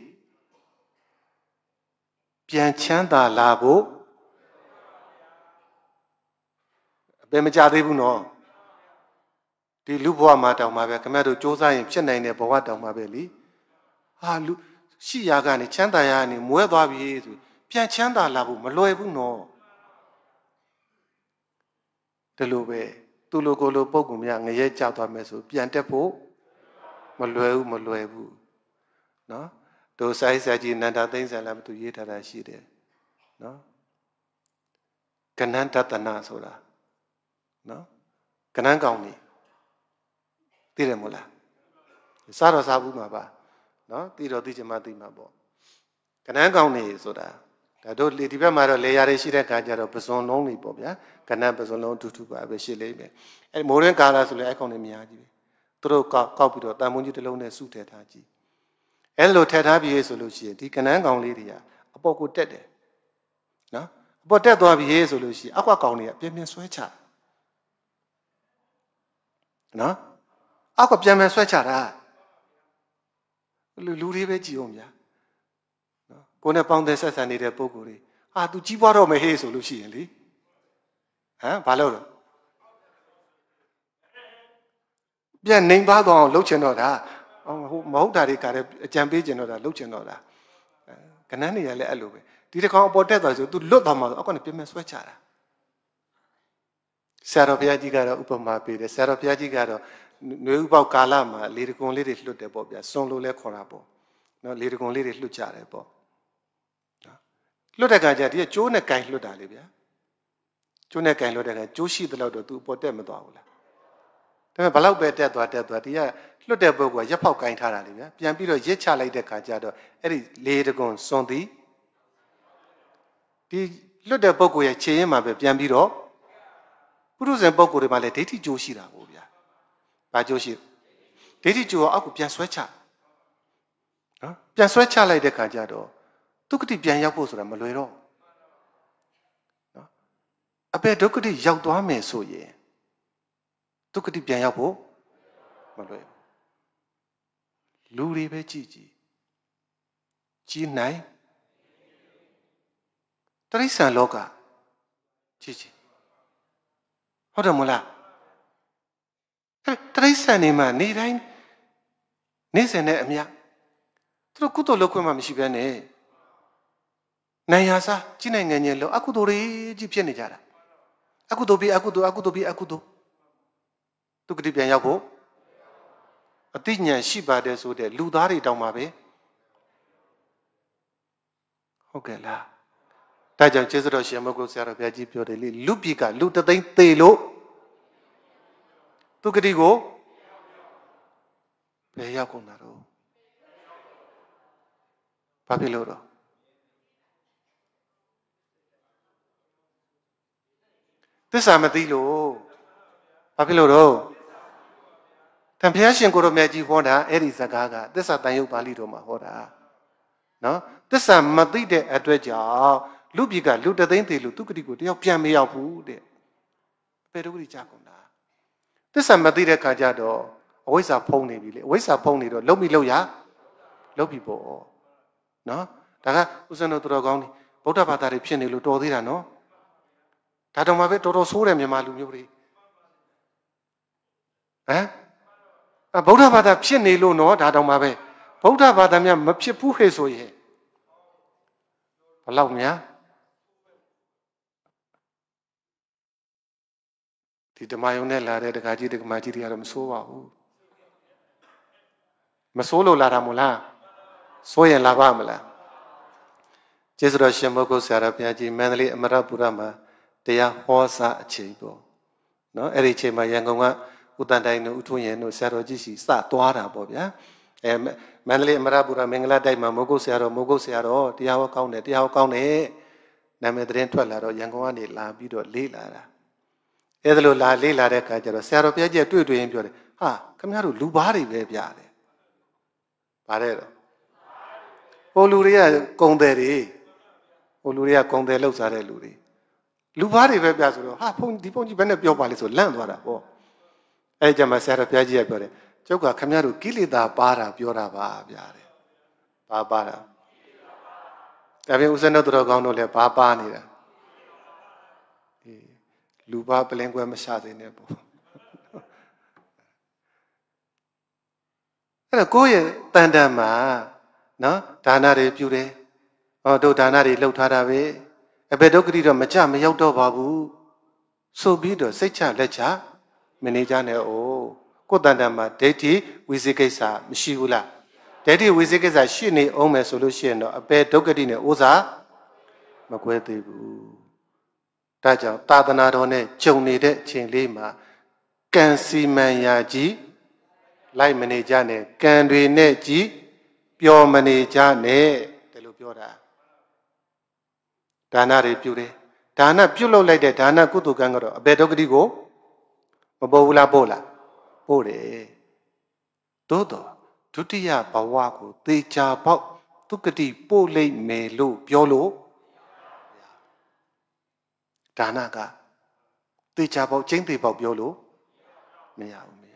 ပြန်ချမ်းသာလာဖို့အပေမကြသေးဘူးနော်ဒီလူဘဝမှာတောင်မှပဲခင်ဗျားတို့စ조사ရင်ဖြစ်နိုင်တဲ့ဘဝတောင်မှပဲလေဟာလူရှိရာကနေချမ်းသာရာကနေမွဲသွားပြီဆိုပြန်ချမ်းသာလာဖို့မလွယ်ဘူးနော်ဒီလိုပဲသူလိုကိုလိုပုံကူများငရဲကြောက်သွားမယ်ဆိုပြန်တက်ဖို့မလွယ်ဘူးမလွယ်ဘူးနော်တို့ဆိုင်ဆရာကြီးနန္ဒသိန်းဆရာလည်းသူရေးထားတာရှိတယ်နော်ကဏ္ဍတတနာဆိုတာနော်ကဏ္ဍကောင်းနေသိတယ်မို့လားစားတော့စားဘူးမှာပါနော်သိတော့သိချင်မှသိမှာပေါ့ကဏ္ဍကောင်းနေဆိုတာဒါတို့ဒီဘက်မှာတော့လေယာတွေရှိတဲ့ခါကျတော့ပဇွန်လုံးတွေပေါ့ဗျာကနန်းပဇွန်လုံးတူတူပါပဲရှိလိမ့်မယ်အဲ့မိုးရင်းကာလာဆိုလဲအဲ့ကောင်တွေများကြီးပဲသူတို့ကောက်ကောက်ပြီးတော့တန်မုန်းကြီးတစ်လုံးနဲ့စုထည့်ထားကြည့်အဲ့လိုထည့်ထားပြီးဆိုလို့ရှိရင်ဒီကနန်းကောင်လေးတွေကအပေါ်ကိုတက်တယ်နော်အပေါ်တက်သွားပြီဆိုလို့ရှိရင်အောက်ကကောင်တွေကပြင်းပြင်းဆွဲချနော်အောက်ကပြန်ပြန်ဆွဲချတာလူလူတွေပဲကြည့်အောင်ဗျာနော်ကိုယ်နဲ့ပေါင်းတဲ့ဆက်ဆံနေတဲ့ပုံကိုယ်တွေဟာ तू ကြီးပွားတော့မယ်ဟေးဆိုလို့ရှိရင်လေဟမ်ဘာလို့လဲပြန်နေပါတော့အောင်လှုပ်ချင်တော့တာဟိုမဟုတ်တာတွေကလည်းအကြံပေးချင်တော့တာလှုပ်ချင်တော့တာကနန်းနေရလဲအဲ့လိုပဲဒီတစ်ကောင်အပေါ်တက်သွားဆို तू လွတ်သွားမှာအောက်ကနေပြန်ပြန်ဆွဲချတာဆရာတော်ဘုရားကြီးကတော့ဥပမာပေးတယ်ဆရာတော်ဘုရားကြီးကတော့နွေဥပေါကာလမှာလေတကွန်လေးတွေလွတ်တယ်ပေါ့ဗျာစွန်လို့လဲခေါ်တာပေါ့နော်လေတကွန်လေးတွေလွတ်ကြတယ်ပေါ့နော်လွတ်တဲ့ခါကျဒီကကျိုးနဲ့ကင်လွတ်တာလေဗျာကျိုးနဲ့ကင်လွတ်တဲ့ခါကျိုးရှိတဲ့လောက်တော့ तू အပေါ်တက်မသွားဘူးလားဒါပေမဲ့ဘလောက်ပဲတက်သွားတက်သွားဒီကလွတ်တဲ့ပုဂ္ဂိုလ်ကရက်ဖောက်ကင်ထားတာလေဗျာပြန်ပြီးတော့ရစ်ချလိုက်တဲ့ခါကျတော့အဲ့ဒီလေတကွန်စွန်သည်ဒီလွတ်တဲ့ပုဂ္ဂိုလ်ရဲ့ခြေရင်းမှာပဲပြန်ပြီးတော့ပုရုဇဉ်ပုဂ္ဂိုလ်တွေမှာလည်းဒိဋ္ဌိကျိုးရှိတာပေါ့ဗျာဘာကျိုးရှိဒိဋ္ဌိကျိုးအောက်ကိုပြန်ဆွဲချနော်ပြန်ဆွဲချလိုက်တဲ့ခါကျတော့ဒုက္ခတိပြန်ရောက်ဖို့ဆိုတာမလွယ်တော့နော်အပေဒုက္ခတိရောက်သွားမယ်ဆိုရင်ဒုက္ခတိပြန်ရောက်ဖို့မလွယ်လူတွေပဲကြည့်ကြည့်ကြီးနိုင်တရိစ္ဆာန်လောကကြည့်ကြည့်ဟုတ်တယ်မလားတရိစ္ဆာန်နေမှာနေတိုင်းနေစဉ်နဲ့အမြသူတို့ကုသိုလ်လုပ်ခွင့်မှမရှိဘဲနဲ့နိုင်ရစားကြီးနိုင်ငံချင်းလို့အကုသိုလ်တွေကြီးဖြစ်နေကြတာအကုသိုလ်ပြီးအကုသိုလ်အကုသိုလ်ပြီးအကုသိုလ်ဒုက္ခတိပြန်ရောက်ဖို့အသိဉာဏ်ရှိပါတယ်ဆိုတဲ့လူသားတွေတောင်မှပဲဟုတ်ကဲ့လားဒါကြောင့်ကျေးဇူးတော်ရှင်မဂ္ဂုဆရာတော်ဘုရားကြီးပြောတယ်လေလူပြည်ကလူတသိန်းသေလို့ဒုက္ခတိကိုဘယ်ရောက်ကုန်တာတော့ဘာဖြစ်လို့တော့သစ္စာမသိလို့ဘာဖြစ်လို့တော့တန်ဘုရားရှင်ကိုရောမြတ်ကြီးဟောတာအဲ့ဒီစကားကသစ္စာတန်ရုပ်ပါဠိတော်မှာဟောတာနော်သစ္စာမသိတဲ့အတွက်ကြောင့်လူပြည်ကလူတသိန်းသေးလို့ဒုက္ခတိကိုတယောက်ပြန်မရောက်ဘူးတဲ့ဘယ်ဒုက္ခတိကြကုန်တာသစ္စာမသိတဲ့ခါကျတော့အဝိဇ္ဇာဖုံးနေပြီလေအဝိဇ္ဇာဖုံးနေတော့လုံးပြီလုံးရလုံးပြီပေါ့နော်ဒါကဥစ္စံတို့တော်ကောင်းနေဗုဒ္ဓဘာသာတွေဖြစ်နေလို့တော်သေးတာနော်ဒါတော့မှပဲတော်တော်ဆိုးတယ်မြန်မာလူမျိုးတွေဟမ်အဗုဒ္ဓဘာသာဖြစ်နေလို့နော်ဒါတော့မှပဲဗုဒ္ဓဘာသာများမဖြစ်ဘူးဟဲ့ဆိုရင်ဘလောက်များဒီဓမ္မယုံနဲ့လာတဲ့ဒကာကြီးဒကာမကြီးတွေကတော့မဆိုးပါဘူးမဆိုးလို့လာတာမို့လားဆိုးရင်လာပါမလားကျေးဇူးတော်ရှင်မဂ္ဂုဆရာတော်ဘုရားကြီးမန္တလေးအမရပူရမှာတရားဟောစာအချိန်ပေါ့နော်အဲ့ဒီအချိန်မှာရန်ကုန်ကဥတန်တိုင်းတို့ဥထုံရင်တို့ဆရာတော်ကြီးစီစသွားတာပေါ့ဗျာအဲမန္တလေးအမရပူရမင်္ဂလာတိုက်မှာမဂ္ဂုဆရာတော်မဂ္ဂုဆရာတော်တရားဟောကောင်းတယ်တရားဟောကောင်းတယ်နာမည်သတင်းထွက်လာတော့ရန်ကုန်ကနေလာပြီးတော့လေးလာတာအဲ့ဒါလိုလာလေးလာတဲ့အခါကျတော့ဆရာတော်ဘုရားကြီးတွေ့တွေ့ရင်ပြောတယ်ဟာခင်ဗျားတို့လူဘာတွေပဲပြတယ်ဗါတဲ့တော့ဟိုလူတွေကကုံတယ်တွေဟိုလူတွေကကုံတယ်လောက်စားတဲ့လူတွေလူဘာတွေပဲပြဆိုတော့ဟာဖုန်းဒီဖုန်းကြီးဘယ်နဲ့ပြောပါလဲဆိုလန့်သွားတာပေါ့အဲ့ကြမှာဆရာတော်ဘုရားကြီးကပြောတယ်ကျုပ်ကခင်ဗျားတို့ကိလေသာပါတာပြောတာပါဗျာတဲ့ဘာပါတာဒါပြင်ဦးဇင်းတို့တော်ကောင်းတို့လည်းဘာပါနေတာအေးလူပါပလင်ကွယ်မရှာသေးနဲ့ပေါ့အဲ့တော့ကိုယ့်ရဲ့တန်တန်မှာနော်ဒါနတွေပြုတယ်ဟောတို့ဒါနတွေလှုပ်ထားတာပဲအဘယ်ဒုက္ခတိတော့မကြမရောက်တော့ပါဘူးဆိုပြီးတော့စိတ်ချလက်ချမနေကြနဲ့အိုးကိုယ်တန်တန်မှာဒိဋ္ဌိဝိသိကိစ္စမရှိဘူးလားဒိဋ္ဌိဝိသိကိစ္စရှိနေအောင်မယ်ဆိုလို့ရှိရင်တော့အဘယ်ဒုက္ခတိနဲ့ဥစ္စာမကွဲသေးဘူးဒါကြောင့်သာသနာတော်နဲ့ကြုံနေတဲ့အချိန်လေးမှာကံစီမံရာကြီးလိုက်မနေကြနဲ့ကံတွေနဲ့ကြီးပျော်မနေကြနဲ့တယ်လို့ပြောတာဒါနတွေပြုတယ်ဒါနပြုလုပ်လိုက်တဲ့ဒါနကုသိုလ်ကံကတော့အဘယ်ဒုက္ခတိကိုမပေါ်ဘူးလားပို့လားပို့တယ်သို့တော့ဒုတိယဘဝကိုသေချာပေါက်ဒုက္ခတိပို့လိုက်မယ်လို့ပြောလို့ဒါနကသေချာပေါက်ကျင့်သေးပေါက်ပြောလို့မရဘူးမရ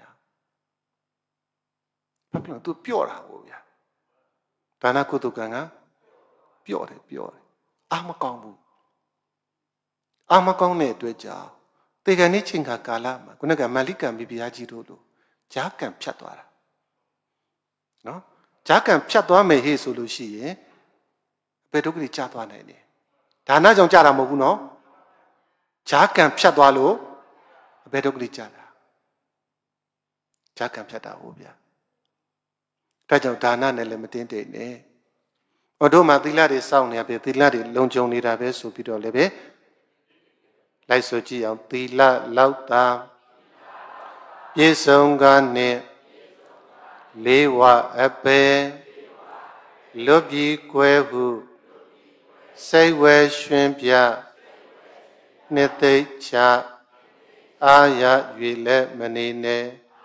ဘာဖြစ်လို့ तू ပြော့တာကိုဗျာဒါနကုသိုလ်ကံကပြော့တယ်ပြော့တယ်အာမကောင်းဘူးအာမကောင်းတဲ့အတွက်ကြောင့်တေကန်နေချင်းခါကာလမှာခုနကမလိကံမိဖုရားကြီးတို့လိုဂျာကံဖြတ်သွားတာနော်ဂျာကံဖြတ်သွားမယ်ဟေ့ဆိုလို့ရှိရင်ဘယ်ဒုက္ခတွေကြာသွားနိုင်လဲဒါနကြောင့်ကြာတာမဟုတ်ဘူးနော်ဂျာကံဖြတ်သွားလို့ဘယ်ဒုက္ခတွေကြာတာဂျာကံဖြတ်တာဟုတ်ဗျာဒါကြောင့်ဒါနနဲ့လည်းမတင်းတိတ်နဲ့ဟောတို့မှာသီလတွေစောင့်နေရပြီသီလတွေလုံခြုံနေတာပဲဆိုပြီးတော့လည်းပဲလိုက်ဆိုကြည့်အောင်သီလလောက်တာပြည့်စုံကနဲ့လေးဝအပေလွတ်ပြီးကွယ်ဟုစိတ်ဝဲရွှင်ပြနှစ်သိမ့်ချအာရ၍လည်းမနေနဲ့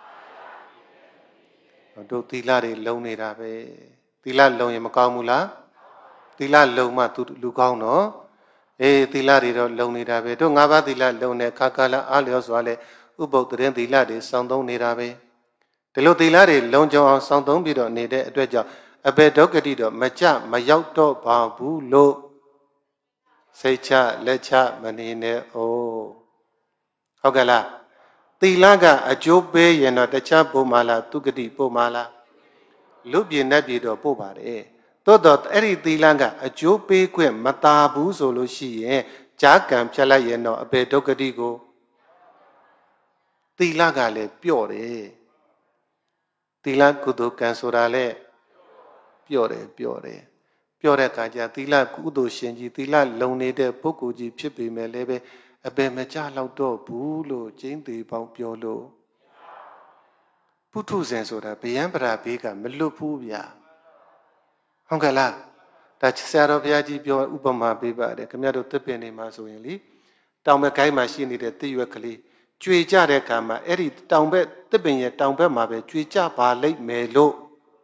တို့သီလတွေလုံနေတာပဲသီလလုံရင်မကောင်းဘူးလားသီလလုံမှသူလူကောင်းတော့အေးသီလတွေတော့လုံနေတာပဲတို့ငါးပါးသီလလုံတဲ့ခါကာလအားလျော်စွာလဲဥပုပ်တရင်သီလတွေစောင့်သုံးနေတာပဲဒီလိုသီလတွေလုံခြုံအောင်စောင့်သုံးပြီးတော့နေတဲ့အတွက်ကြောင့်အဘေဒုက္ခတိတော့မကြမရောက်တော့ပါဘူးလို့စိတ်ချလက်ချမနေနဲ့အိုးဟုတ်ကဲ့လားသီလကအကျိုးပေးရင်တော့တခြားပို့မှလားသူဂတိပို့မှလားလူပြင်းနဲ့ပြည်တော့ပို့ပါတယ်သို့တော့အဲ့ဒီသီလကအကျိုးပေးခွင့်မသာဘူးဆိုလို့ရှိရင်ဂျာကံဖြတ်လိုက်ရင်တော့အဘေဒုက္ခတိကိုသီလကလည်းပြော့တယ်သီလကုသိုလ်ကံဆိုတာလည်းပြော့တယ်ပြော့တယ်ပြော့တဲ့အခါကျသီလကုသိုလ်ရှင်ကြီးသီလလုံနေတဲ့ပုဂ္ဂိုလ်ကြီးဖြစ်ပေမဲ့လည်းပဲအပေမကြလောက်တော့ဘူးလို့ကျင်းသေးပေါင်းပြောလို့ပုထုဇဉ်ဆိုတာဗျံပရာဘေးကမလွတ်ဘူးဗျာဟုတ်ကဲ့လားဒါဆရာတော်ဘုရားကြီးပြောဥပမာပေးပါတယ်ခင်ဗျားတို့သစ်ပင်နေမှာဆိုရင်လေတောင်ဘက်ကိုင်းမှာရှိနေတဲ့သစ်ရွက်ကလေးကြွေကြတဲ့အခါမှာအဲ့ဒီတောင်ဘက်သစ်ပင်ရဲ့တောင်ဘက်မှာပဲကြွေကြပါလိမ့်မယ်လို့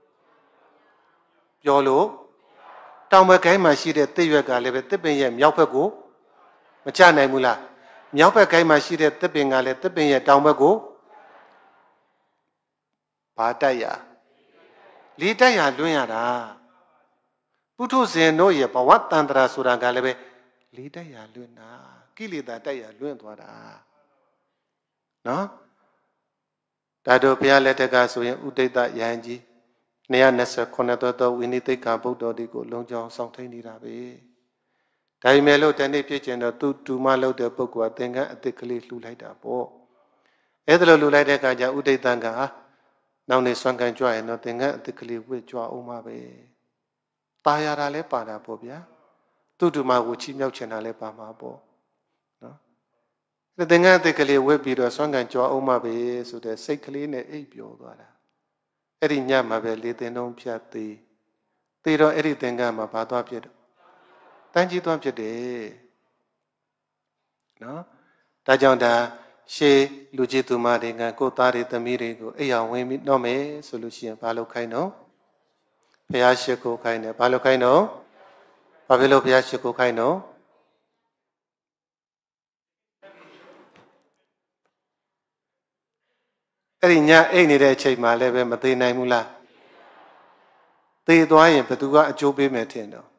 ပြောလို့တောင်ဘက်ကိုင်းမှာရှိတဲ့သစ်ရွက်ကလည်းပဲသစ်ပင်ရဲ့မြောက်ဘက်ကိုမချနိုင်ဘူးလားမြောက်ဘက်ကိုင်းမှာရှိတဲ့သစ်ပင်ကလည်းသစ်ပင်ရဲ့တောင်ဘက်ကိုဘာတိုက်ရလေးတိုက်ရလွှင့်ရတာပုထုဇဉ်တို့ရဲ့ဘဝတန်ត្រာဆိုတာကလည်းပဲလေးတိုက်ရလွှင့်တာကိလေသာတိုက်ရလွှင့်သွားတာနော်ဒါတို့ဘုရားလက်ထက်ကဆိုရင်ဥဒိတယဟန်ကြီးနှစ်ရာနှစ်ဆယ်ခုနှစ်သောသောဝိနိသိက္ခာဗုဒ္ဓတိကိုလုံခြုံဆောင်ထိန်နေတာပဲဒါပေမဲ့လို့တနေ့ဖြစ်ကျင်တော့သူတူမလုပ်တဲ့ပုဂ္ဂိုလ်ကသင်္ကန်းအစ်စ်ကလေးလှူလိုက်တာပေါ့အဲ့ဒါလိုလှူလိုက်တဲ့အခါကျဥဒိတံကဟာနောက်နေဆွမ်းကန်ကြွရင်တော့သင်္ကန်းအစ်စ်ကလေးဝှက်ကြွအောင်ပါပဲตายရတာလည်းပါတာပေါ့ဗျာသူတူမကိုချီးမြှောက်ချင်တာလည်းပါမှာပေါ့နော်အဲ့သင်္ကန်းအစ်စ်ကလေးဝှက်ပြီးတော့ဆွမ်းကန်ကြွအောင်ပါပဲဆိုတဲ့စိတ်ကလေးနဲ့အိပ်ပျော်သွားတာအဲ့ဒီညမှာပဲလေသင်တုံးဖြတ်သေးသေးတော့အဲ့ဒီသင်္ကန်းမှာဘာသွားဖြစ်တော့တန်းကြီးသွားဖြစ်တယ်နော်ဒါကြောင့်ဒါရှေးလူကြီးသူမတွေကကိုသားတွေသမီးတွေကိုအိယာဝင်ပြီးတော့မယ်ဆိုလို့ရှိရင်ဘာလုပ်ခိုင်းတော့ဘုရားရှိခိုးခိုင်းတယ်ဘာလုပ်ခိုင်းတော့ဘာဖြစ်လို့ဘုရားရှိခိုးခိုင်းတော့အဲ့ဒီညအိတ်နေတဲ့အချိန်မှာလည်းပဲမသေးနိုင်ဘူးလားသေသွားရင်ဘသူကအကျိုးပေးမယ်ထင်တော့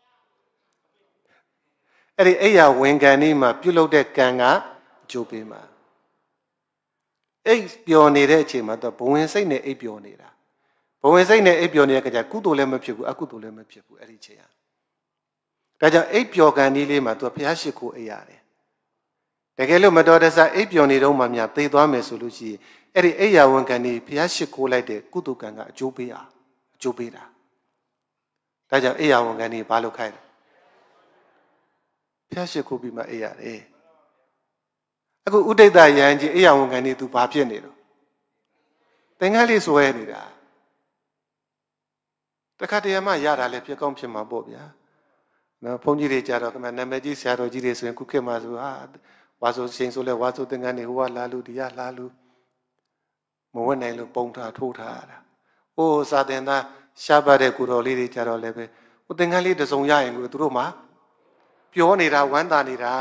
အဲ့ဒီအိယာဝင်ကန်នេះမှာပြုလုပ်တဲ့ကံကအကျိုးပေးမှာအိပ်ပျော်နေတဲ့အချိန်မှာတော့ဘဝင်စိတ်နဲ့အိပ်ပျော်နေတာဘဝင်စိတ်နဲ့အိပ်ပျော်နေတဲ့ကြကုသိုလ်လည်းမဖြစ်ဘူးအကုသိုလ်လည်းမဖြစ်ဘူးအဲ့ဒီအချိန်ဟာဒါကြောင့်အိပ်ပျော်ကန်นี้လေးမှာသူကဘုရားရှိခိုးအိပ်ရတယ်တကယ်လို့မတော်တဆအိပ်ပျော်နေတော့မှများသေသွားမယ်ဆိုလို့ရှိရင်အဲ့ဒီအိယာဝင်ကန်นี้ဘုရားရှိခိုးလိုက်တဲ့ကုသိုလ်ကံကအကျိုးပေးတာအကျိုးပေးတာဒါကြောင့်အိယာဝင်ကန်นี้ဘာလို့ခိုင်းလဲဘုရားရှိခိုးပြီးမှအိပ်ရတယ်အခုဥဒိတယဟန်ကြီးအိယာဝန်ခံနေသူဘာဖြစ်နေတော့သင်္ကန်းလေးစွဲနေတာတခါတည်းမှရတာလည်းဖြစ်ကောင်းဖြစ်မှာပေါ့ဗျာနော်ဘုန်းကြီးတွေကြတော့ခင်ဗျနာမည်ကြီးဆရာတော်ကြီးတွေဆိုရင်ခုခေတ်မှာဆိုဟာဝါဆိုချိန်ဆိုလဲဝါဆိုသင်္ကန်းတွေဟိုကလာလူဒီကလာလူမဝတ်နိုင်လို့ပုံထားထိုးထားရတာ။အိုးစာတင်သားရှားပါတဲ့ကိုတော်လေးတွေကြတော့လည်းပဲဟိုသင်္ကန်းလေးတစ်စုံရရင်ကိုသူတို့မှပြောနေတာဝမ်းသာနေတာ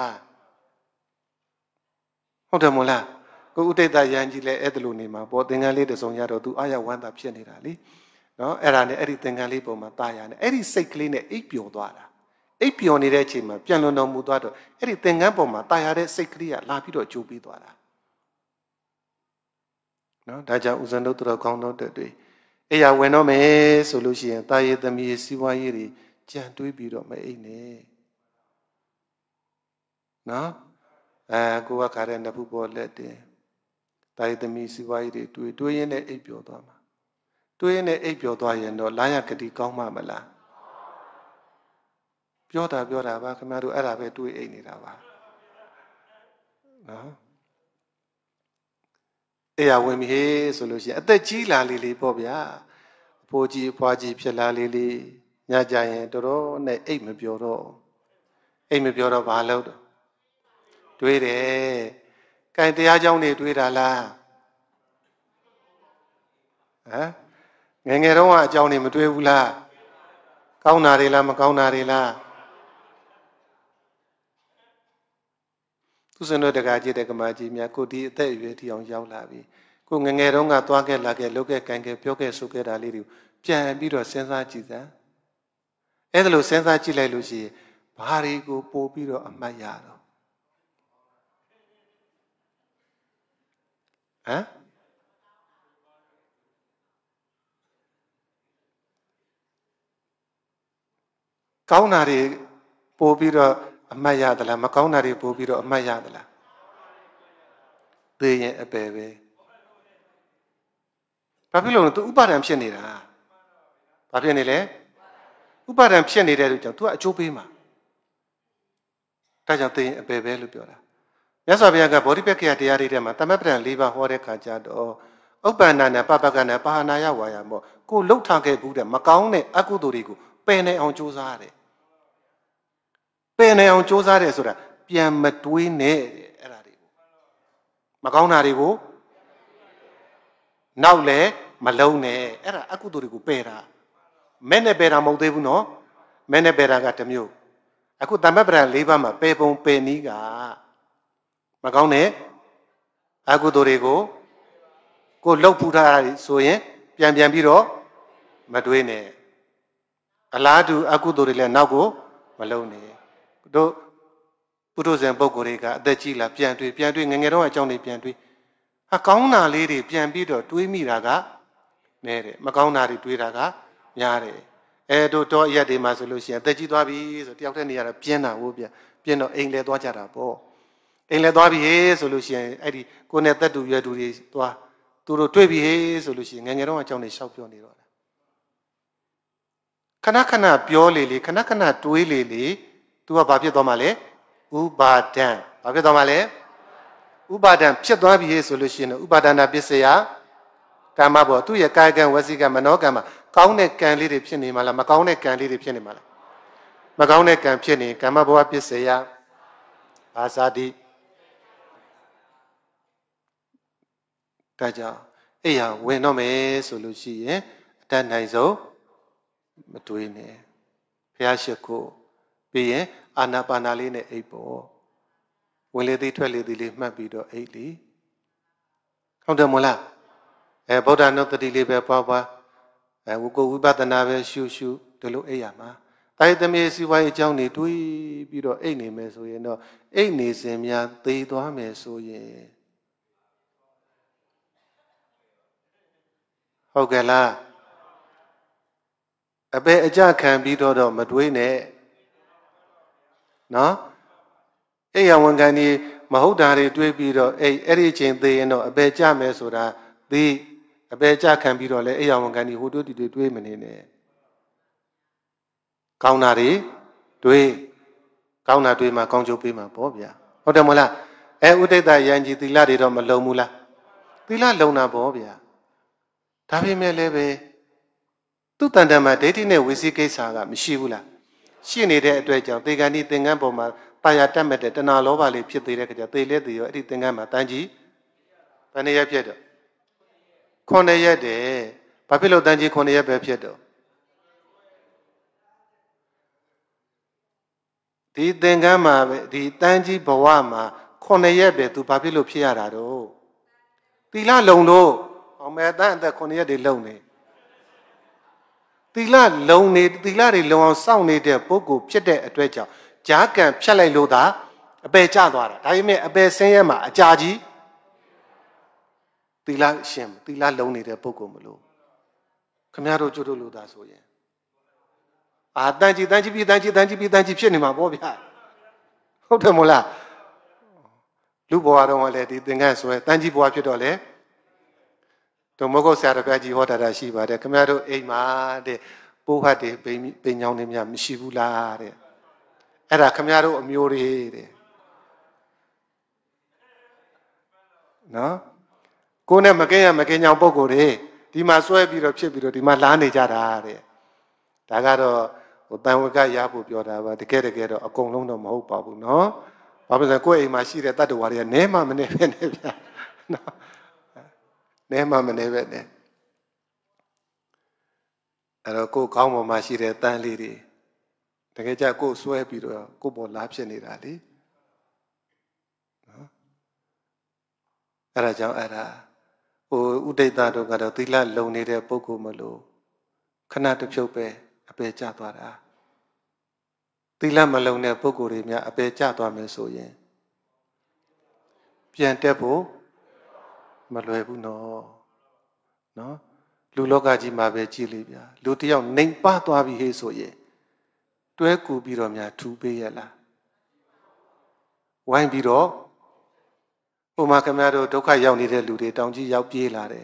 ဟုတ်တယ်မို့လားကိုဥဒိတ်တရန်ကြီးလည်းအဲ့ဒါလိုနေမှာပေါ့သင်္ကန်းလေးတစ်စုံရတော့သူအာရဝမ်းသာဖြစ်နေတာလीနော်အဲ့ဒါနဲ့အဲ့ဒီသင်္ကန်းလေးပုံမှာตายရတယ်အဲ့ဒီစိတ်ကလေးနဲ့အိပ်ပျော်သွားတာအိပ်ပျော်နေတဲ့အချိန်မှာပြန်လွန်တော်မူသွားတော့အဲ့ဒီသင်္ကန်းပုံမှာตายရတဲ့စိတ်ကလေးကလာပြီးတော့ကြိုးပြီးသွားတာနော်ဒါကြောင့်ဥဇံတို့တော်ကောင်းတော်တွေအဲ့ရဝင်တော့မယ်ဆိုလို့ရှိရင်တာရသမီးစီးပွားရေးတွေကြံတွေးပြီးတော့မအိပ်နဲ့နော်အဲကိုကခါတဲ့နှစ်ဖူးပေါ်လက်တင်တာရသမီးစီးပွားရေးတွေတွေးတွေးရင်းနဲ့အိပ်ပျော်သွားမှာတွေးရင်းနဲ့အိပ်ပျော်သွားရင်တော့လာရကတိကောင်းမှာမလားပြောတာပြောတာပါခင်ဗျားတို့အဲ့ဒါပဲတွေးအိပ်နေတာပါနော်အဲ့ရဝင်ပြီဆိုလို့ရှိရင်အသက်ကြီးလာလေလေပေါ့ဗျာအဖိုးကြီးအဖွားကြီးဖြစ်လာလေလေညကြရင်တော်တော်နဲ့အိပ်မပြောတော့အိပ်မပြောတော့ဘာလုပ်တော့တွေးတယ်ကံတရားကြောင့်နေတွေးတာလားဟမ်ငယ်ငယ်တုန်းကအကြောင်းနေမတွေးဘူးလားကောင်းတာတွေလားမကောင်းတာတွေလားသူစံတို့တကားကြီးတကမာကြီးများကိုဒီအသက်အရွယ်ထီအောင်ရောက်လာပြီကိုငငယ်တုန်းကသွားခဲ့လာခဲ့လုပ်ခဲ့ကန်ခဲ့ပြောခဲ့ဆိုခဲ့တာလေးတွေပြန်ပြီးတော့စဉ်းစားကြည့်စမ်းအဲ့ဒါလို့စဉ်းစားကြည့်လိုက်လို့ရှိရင်ဘာတွေကိုပို့ပြီးတော့အမှတ်ရတော့ဟမ်ကောင်းတာတွေပို့ပြီးတော့အမှတ်ရသလားမကောင်းတာတွေပို့ပြီးတော့အမှတ်ရသလားသိရင်အပယ်ပဲဘာဖြစ်လို့လဲ तू ဥပါဒံဖြစ်နေတာဘာဖြစ်နေလဲဥပါဒံဖြစ်နေတဲ့လူကြောင့် तू ကအကျိုးပေးမှာဒါကြောင့်သိရင်အပယ်ပဲလို့ပြောတာမြတ်စွာဘုရားကဗောဓိပက္ခယတရားတွေထဲမှာတမပ္ပံ၄ပါးဟောတဲ့ခါကျတော့ဥပ္ပန္နနဲ့ပပကနဲ့ပါဟနာယဝါယမောကိုလှုပ်ထားခဲ့ဘူးတဲ့မကောင်းတဲ့အကုသိုလ်တွေကိုပယ်နေအောင်ကြိုးစားရတယ်ပယ်နေအောင်ကြိုးစားတယ်ဆိုတာပြန်မတွေးနဲ့အဲ့ဒါတွေကိုမကောင်းတာတွေကိုနောက်လဲမလုံးနဲ့အဲ့ဒါအကုသိုလ်တွေကိုပယ်တာမဲ့နဲ့ပယ်တာမဟုတ်သေးဘူးနော်မဲ့နဲ့ပယ်တာကတစ်မျိုးအခုတမ္ပပ္ပံ၄ပါးမှာပယ်ပုံပယ်နည်းကမကောင်းတဲ့အကုသိုလ်တွေကိုကိုလှုပ်ဖူးထားတာဆိုရင်ပြန်ပြန်ပြီးတော့မတွေးနဲ့အလားတူအကုသိုလ်တွေလည်းနောက်ကိုမလုံးနဲ့တို့ပုထုဇဉ်ပုဂ္ဂိုလ်တွေကအသက်ကြီးလာပြန်တွေးပြန်တွေးငငယ်တော့အကြောင်းတွေပြန်တွေးဟာကောင်းတာလေးတွေပြန်ပြီးတော့တွေးမိတာကနဲတယ်မကောင်းတာတွေတွေးတာကများတယ်အဲတို့တော့ရက်တွေမှာဆိုလို့ရှိရင်အသက်ကြီးသွားပြီဆိုတယောက်တည်းနေရတာပြင်းတာဟုတ်ပြပြင်းတော့အိမ်လဲသွားကြတာပေါ့အိမ်လဲသွားပြီဟေးဆိုလို့ရှိရင်အဲ့ဒီကိုယ်နဲ့တက်တူရွယ်တူတွေသွားသူတို့တွေ့ပြီဟေးဆိုလို့ရှိရင်ငငယ်တော့အကြောင်းတွေရှောက်ပြောနေတော့ခဏခဏပြောလေလေခဏခဏတွေးလေလေ तू ကဘာဖြစ်သွားမှာလဲဥပါဒံဘာဖြစ်သွားမှာလဲဥပါဒံဖြစ်သွားပြီဆိုလို့ရှိရင်ဥပါဒနာပစ္စယကမ္မဘောသူ့ရဲ့ကာယကံဝစီကံမနောကံမှာကောင်းတဲ့ကံလေးတွေဖြစ်နေမှာလားမကောင်းတဲ့ကံလေးတွေဖြစ်နေမှာလားမကောင်းတဲ့ကံဖြစ်နေကမ္မဘောပစ္စယဘာသာတိဒါကြောင့်အဲ့ရဝင်တော့မယ်ဆိုလို့ရှိရင်အတတ်နိုင်ဆုံးမတွေးနဲ့ဘုရားရှိခိုးပြီးရင်အာနာပါနာလေးနဲ့အိပ်ပေါ့ဝင်လေသေးထွက်လေသေးလေးမှတ်ပြီးတော့အိပ်လေဟုတ်တယ်မလားအဲဗုဒ္ဓနုတ္တိလေးပဲပွားပွားအဲဝကိုဝိပဿနာပဲရှုရှုဒီလိုအိပ်ရမှာတာယသမီးစီဝါရေးအကြောင်းတွေတွေးပြီးတော့အိပ်နေမယ်ဆိုရင်တော့အိပ်နေစဉ်များသေသွားမယ်ဆိုရင်ဟုတ်ကဲ့လားအပေအကြခံပြီးတော့တော့မတွေးနဲ့နော်အဲ့ရဝန်ခံဒီမဟုတ်တာတွေတွေးပြီးတော့အဲ့အဲ့ဒီအချိန်သေးရင်တော့အပေကြမယ်ဆိုတာဒီအပေကြခံပြီးတော့လေအဲ့ရဝန်ခံဒီဟိုတို့ဒီတွေတွေးမနေနဲ့ကောင်းတာတွေတွေးကောင်းတာတွေးမှကောင်းကျိုးပေးမှာပေါ့ဗျာဟုတ်တယ်မလားအဲဥဒိတ္တယံကြီးသီလတွေတော့မလုံဘူးလားသီလလုံတာပေါ့ဗျာဒါပေမဲ့လည်းပဲသူ့တန်တန်မှာဒိဋ္ဌိနဲ့ဝိသိကိစ္စကမရှိဘူးလားရှိနေတဲ့အတွက်ကြောင့်သေကံဒီသင်္ကန်းပေါ်မှာတာယာတက်မဲ့တဲ့တဏှာလောဘလေးဖြစ်သေးတဲ့ခါကျသေလဲသေရောအဲ့ဒီသင်္ကန်းမှာတန်းကြီးဘယ်နှရက်ဖြစ်တော့ခုနှစ်ရက်တယ်ဘာဖြစ်လို့တန်းကြီးခုနှစ်ရက်ပဲဖြစ်တော့ဒီသင်္ကန်းမှာပဲဒီတန်းကြီးဘဝမှာခုနှစ်ရက်ပဲသူဘာဖြစ်လို့ဖြစ်ရတာတော့သီလလုံလို့အောင်မဲ့တန်းအသက်ခုနှစ်ရက်တွေလုံနေသီလလုံနေသီလတွေလုံအောင်စောင့်နေတဲ့ပုဂ္ဂိုလ်ဖြစ်တဲ့အတွက်ကြောင့်ဂျာကံဖြတ်လိုက်လို့သာအပယ်ကျသွားတာဒါပေမဲ့အပယ်ဆင်းရဲမှာအကြာကြီးသီလရှင်သီလလုံနေတဲ့ပုဂ္ဂိုလ်မလို့ခမရတို့ကျွတ်တို့လို့သာဆိုရင်အာတန်ကြီးတန်ကြီးပြီးတန်ကြီးတန်ကြီးပြီးတန်ကြီးဖြစ်နေမှာပေါ့ဗျာဟုတ်တယ်မို့လားလူဘဝတော့လည်းဒီသင်္ကန်းဆွဲတန်ကြီးဘဝဖြစ်တော့လေတို့မဟုတ်ဆရာတော်ဘုရားကြီးဟောတာတာရှိပါတယ်ခမရတို့အိမ်မှာတဲ့ပိုးဟတ်တွေပိန်ပိန်ညောင်းနေများမရှိဘူးလားတဲ့အဲ့ဒါခမရတို့အမျိုးတွေတဲ့နော်ကိုယ်နဲ့မကင်းရမကင်းညောင်းပုံကိုယ်တွေဒီမှာဆွဲပြီးတော့ဖြစ်ပြီးတော့ဒီမှာလားနေကြတာတဲ့ဒါကတော့ဟိုတန်ဝကရဖို့ပြောတာပါတကယ်တကယ်တော့အကုန်လုံးတော့မဟုတ်ပါဘူးနော်ဘာဖြစ်လဲကိုယ့်အိမ်မှာရှိတဲ့တတ္တဝါတွေကနဲမှမနေပဲနဲ့ဗျာနော်နဲမှမနေပဲနဲ့အဲ့တော့ကိုယ်ကောင်းပေါ်မှာရှိတဲ့တန်လေးတွေတကယ်ကြကိုယ်ဆွဲပြီးတော့ကိုယ်ပေါ်လားဖြစ်နေတာလေနော်အဲ့ဒါကြောင့်အဲ့ဒါဟိုဥဒိတတို့ကတော့သီလလုံနေတဲ့ပုဂ္ဂိုလ်မလို့ခဏတစ်ဖြုတ်ပဲအပေကျသွားတာသီလမလုံတဲ့ပုဂ္ဂိုလ်တွေများအပေကျသွားမယ်ဆိုရင်ပြန်တက်ဖို့မလွယ်ဘူးနော်နော်လူလောကကြီးမှာပဲကြည်လေဗျာလူတယောက်နှိမ်ပါသွားပြီဟေ့ဆိုရင်တွဲကူပြီးတော့များထူပေးရလားဝိုင်းပြီးတော့ဟိုမှာခင်ဗျားတို့ဒုက္ခရောက်နေတဲ့လူတွေတောင်ကြီးရောက်ပြေးလာတယ်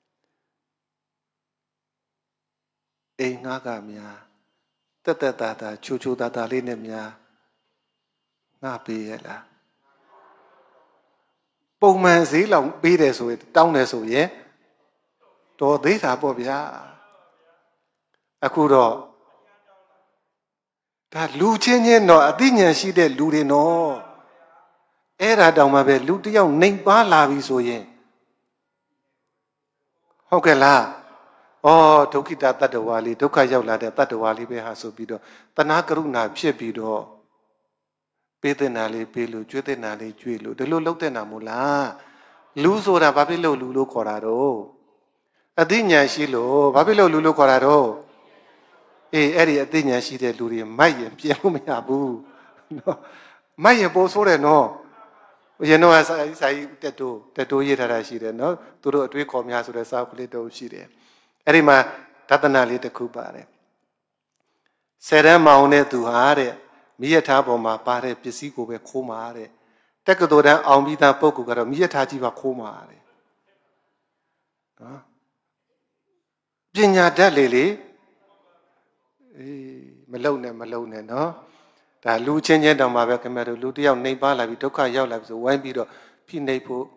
အိမ်ငါးကများတက်တက်တာတာချူချူတာတာလေးနဲ့များငါပေးရလားပုံမှန်ဈေးလောက်ပေးတယ်ဆိုရင်တောင်းတယ်ဆိုရင်တော်သေးတာပေါ့ဗျာအခုတော့ဒါလူချင်းချင်းတော့အသိဉာဏ်ရှိတဲ့လူတွေနော်အဲ့ဒါတောင်မှပဲလူတယောက်နှိမ်ပါလာပြီဆိုရင်ဟုတ်ကဲ့လားဩဒုက္ခိတတတ္တဝါလေးဒုက္ခရောက်လာတဲ့တတ္တဝါလေးပဲဟာဆိုပြီးတော့တဏှာကရုဏာဖြစ်ပြီးတော့ပေးတဲ့နာလေးပေးလို့ကျွေးတဲ့နာလေးကျွေးလို့ဒီလိုလုပ်တဲ့နာမို့လားလူဆိုတာဘာဖြစ်လို့လူလို့ခေါ်တာတော့အသိဉာဏ်ရှိလို့ဘာဖြစ်လို့လူလို့ခေါ်တာတော့အေးအဲ့ဒီအသိဉာဏ်ရှိတဲ့လူတွေမိုက်ရင်ပြင်လို့မရဘူးနော်မိုက်ရင်ပိုဆိုးတယ်နော်ရင်းတော့စာရေးစာရေးတက်တိုးတက်တိုးရေးထားတာရှိတယ်နော်သူတို့အတွေးခေါ်များဆိုတဲ့စာကလေးတုံးရှိတယ်အဲ့ဒီမှာဒသနာလေးတစ်ခုပါတယ်ဆယ်တန်းမောင်တဲ့သူဟာတဲ့မိရထားပေါ်မှာပါတဲ့ပစ္စည်းကိုပဲခိုးမှာတဲ့တက္ကသိုလ်တန်းအောင်ပြီးသားပုဂ္ဂိုလ်ကတော့မိရထားကြီးပါခိုးမှာတဲ့နော်ပညာတတ်လေလေအေးမလုံနဲ့မလုံနဲ့နော်ဒါလူချင်းချင်းတောင်မှပဲခင်ဗျားတို့လူတယောက်နှိမ်ပါလာပြီးဒုက္ခရောက်လာပြီဆိုဝိုင်းပြီးတော့ဖိနှိပ်ဖို့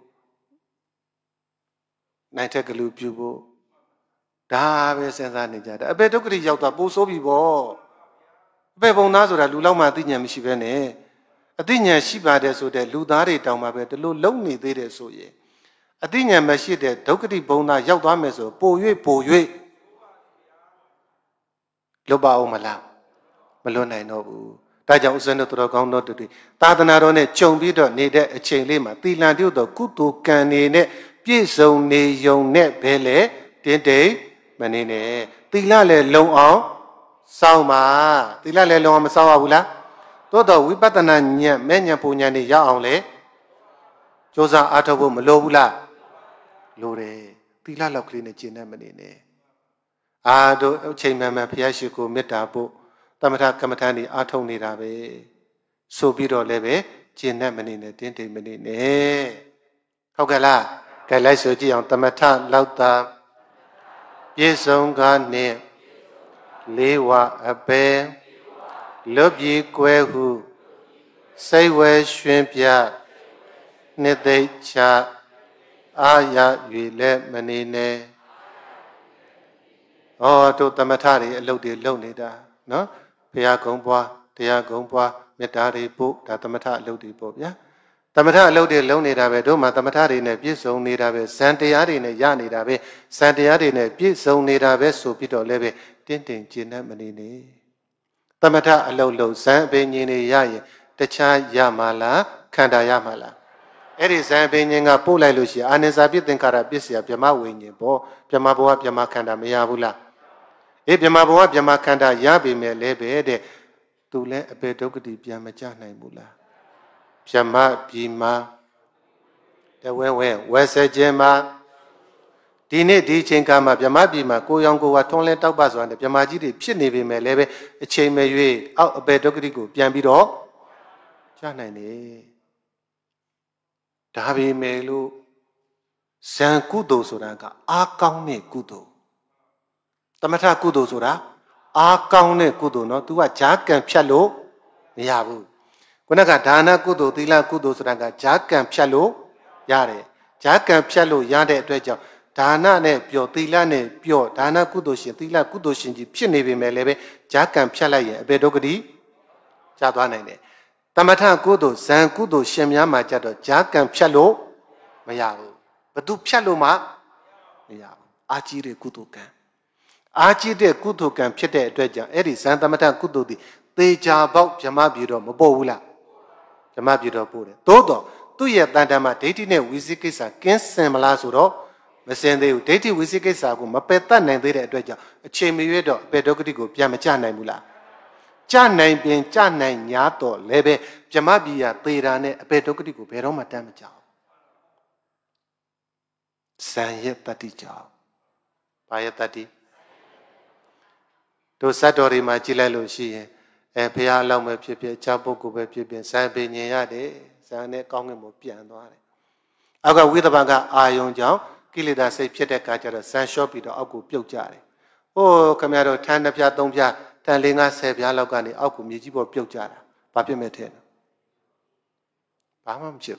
နိုင်တဲ့ကလူပြုဖို့ဒါပဲစဉ်းစားနေကြတယ်အပေဒုက္ခတွေရောက်သွားပိုးဆိုးပြီပေါ့အပေပုံသားဆိုတာလူလောက်မှအသိဉာဏ်မရှိဘဲနဲ့အသိဉာဏ်ရှိပါတယ်ဆိုတဲ့လူသားတွေတောင်မှပဲဒီလိုလုံနေသေးတယ်ဆိုရင်အသိဉာဏ်မရှိတဲ့ဒုက္ခတိဘုံသားရောက်သွားမယ်ဆိုပို၍ပို၍လွတ်ပါအောင်မလားမလွတ်နိုင်တော့ဘူးဒါကြောင့်ဥစ္စံတို့တော်ကောင်းတို့တွေသာသနာတော်နဲ့ကြုံပြီးတော့နေတဲ့အချိန်လေးမှာသီလံတုတော်ကုသိုလ်ကံနေနဲ့ပြည့်စုံနေုံနဲ့ပဲလေတင်းတိမ်မနေနဲ့သီလလည်းလုံအောင်စောင့်ပါသီလလည်းလုံအောင်မစောင့်ရဘူးလားသို့တော့ဝိပဿနာဉာဏ်မဲ့ဉာဏ်ပူဉာဏ်တွေရအောင်လေကြိုးစားအားထုတ်ဖို့မလိုဘူးလားလိုတယ်သီလလောက်ကလေးနဲ့ကျင့်တတ်မနေနဲ့အာတို့အချိန်မှန်မှန်ဘုရားရှိခိုးမေတ္တာပို့တမထကမ္မထာနေအားထုတ်နေတာပဲဆိုပြီးတော့လည်းပဲကျင့်တတ်မနေနဲ့တင်းတိမ်မနေနဲ့ဟုတ်ကဲ့လားကဲလိုက်ဆိုကြည့်အောင်တမထလောက်တာပြည့်စုံကနဲ့လေးဝအပေလွတ်ပြေကွဲဟုစိတ်ဝဲရွှင်ပြနှစ်သိမ့်ချအာရ၍လည်းမနေနဲ့ဩတို့တမထတွေအလုပ်တွေလုပ်နေတာနော်ဘုရားကုံပွားတရားကုံပွားမေတ္တာတွေပို့ဒါသမထအလုပ်တွေပေါ့ဗျာသမထအလုပ်တွေလုံးနေတာပဲတို့မှာသမထတွေနဲ့ပြည့်စုံနေတာပဲဇန်တရားတွေနဲ့ရနေတာပဲဇန်တရားတွေနဲ့ပြည့်စုံနေတာပဲဆိုပြီးတော့လည်းပဲတင်းတင်းကျဉ်းနဲ့မနေနေသမထအလုပ်လုံးဇန်အပင်ကြီးတွေရရင်တခြားရမှာလားခန္ဓာရမှာလားအဲ့ဒီဇန်အပင်ကြီးကပို့လိုက်လို့ရှိရင်အာနိစာပြစ်သင်္ခါရပစ္စယဗြဟ္မဝိညာဉ်ပေါ့ဗြဟ္မဘဝဗြဟ္မခန္ဓာမရဘူးလားအေးဗြဟ္မဘဝဗြဟ္မခန္ဓာရပြီမဲ့လည်းပဲတဲ့သူလည်းအပေဒုက္ခတိပြန်မကြနိုင်ဘူးလားဗြဟ္မပြည်မှာတဝဲဝဲဝဲဆဲခြင်းမှာဒီနေ့ဒီချိန်ကမှဗြဟ္မပြည်မှာကိုရောင်ကိုဝါထုံးလဲတောက်ပစွာနဲ့ဗြဟ္မကြီးတွေဖြစ်နေပေမဲ့လည်းပဲအချိန်မရွေးအောက်အပေဒုက္ခတိကိုပြန်ပြီးတော့ကြနိုင်တယ်ဒါပေမဲ့လို့ဇံကုသိုလ်ဆိုတာကအားကောင်းတဲ့ကုသိုလ်သမထကုသိုလ်ဆိုတာအားကောင်းတဲ့ကုသိုလ်နော် तू ကဂျာကံဖြတ်လို့မရဘူးခုနကဒါနကုသိုလ်သီလကုသိုလ်ဆိုတာကဂျာကံဖြတ်လို့ရတယ်ဂျာကံဖြတ်လို့ရတဲ့အတွက်ကြောင့်ဒါနနဲ့ပြောသီလနဲ့ပြောဒါနကုသိုလ်ရှင်သီလကုသိုလ်ရှင်ကြီးဖြစ်နေပေမဲ့လည်းပဲဂျာကံဖြတ်လိုက်ရင်အပေဒုက္ခတိကျသွားနိုင်တယ်သမထကုသိုလ်ဇံကုသိုလ်ရှင်များမှာကြတော့ဂျာကံဖြတ်လို့မရဘူးဘသူဖြတ်လို့မှမရဘူးအာကြီးတဲ့ကုသိုလ်ကံအာကြီးတဲ့ကုသိုလ်ကံဖြစ်တဲ့အတွက်ကြောင့်အဲ့ဒီဇံသမထကုသိုလ်ဒီသေချာပေါက်ဗြဟ္မပြည်တော့မပေါ်ဘူးလားဗြဟ္မပြည်တော့ပို့တယ်သို့တော့သူ့ရဲ့တန်တမ်းမှာဒိဋ္ဌိနဲ့ဝိသိကိစ္စကင်းစင်မလားဆိုတော့မစင်သေးဘူးဒိဋ္ဌိဝိသိကိစ္စကိုမပယ်တတ်နိုင်သေးတဲ့အတွက်ကြောင့်အချိန်မရွေးတော့အပေဒုက္ခတိကိုပြန်မကြနိုင်ဘူးလားကြနိုင်ပင်ကြနိုင်ညာတော့လည်းပဲဗြဟ္မပြည်ရသေတာနဲ့အပေဒုက္ခတိကိုဘယ်တော့မှတမ်းမကြဘူးဇံရဲ့တတိကြောင့်ဘာရဲ့တတိတို့စတ်တော်တွေမှာကြည်လိုက်လို့ရှိရင်အဲဘုရားအလောင်းပဲဖြစ်ဖြစ်အခြားပုဂ္ဂိုလ်ပဲဖြစ်ဖြစ်ဇံပင်ញင်ရတယ်ဇံနဲ့ကောင်းကင်ဘုံပြန်သွားတယ်အောက်ကဝိသဘာကအာယုံကြောင့်ကိလေသာစိတ်ဖြစ်တဲ့အခါကျတော့ဇံလျှော့ပြီးတော့အောက်ကိုပြုတ်ကြတယ်ဟိုခမရတို့ထန်းတစ်ပြားသုံးပြားတန်လေးငါးဆယ်ပြားလောက်ကနေအောက်ကိုမြေကြီးပေါ်ပြုတ်ကြတာဘာဖြစ်မဲ့ထဲလဲဘာမှမဖြစ်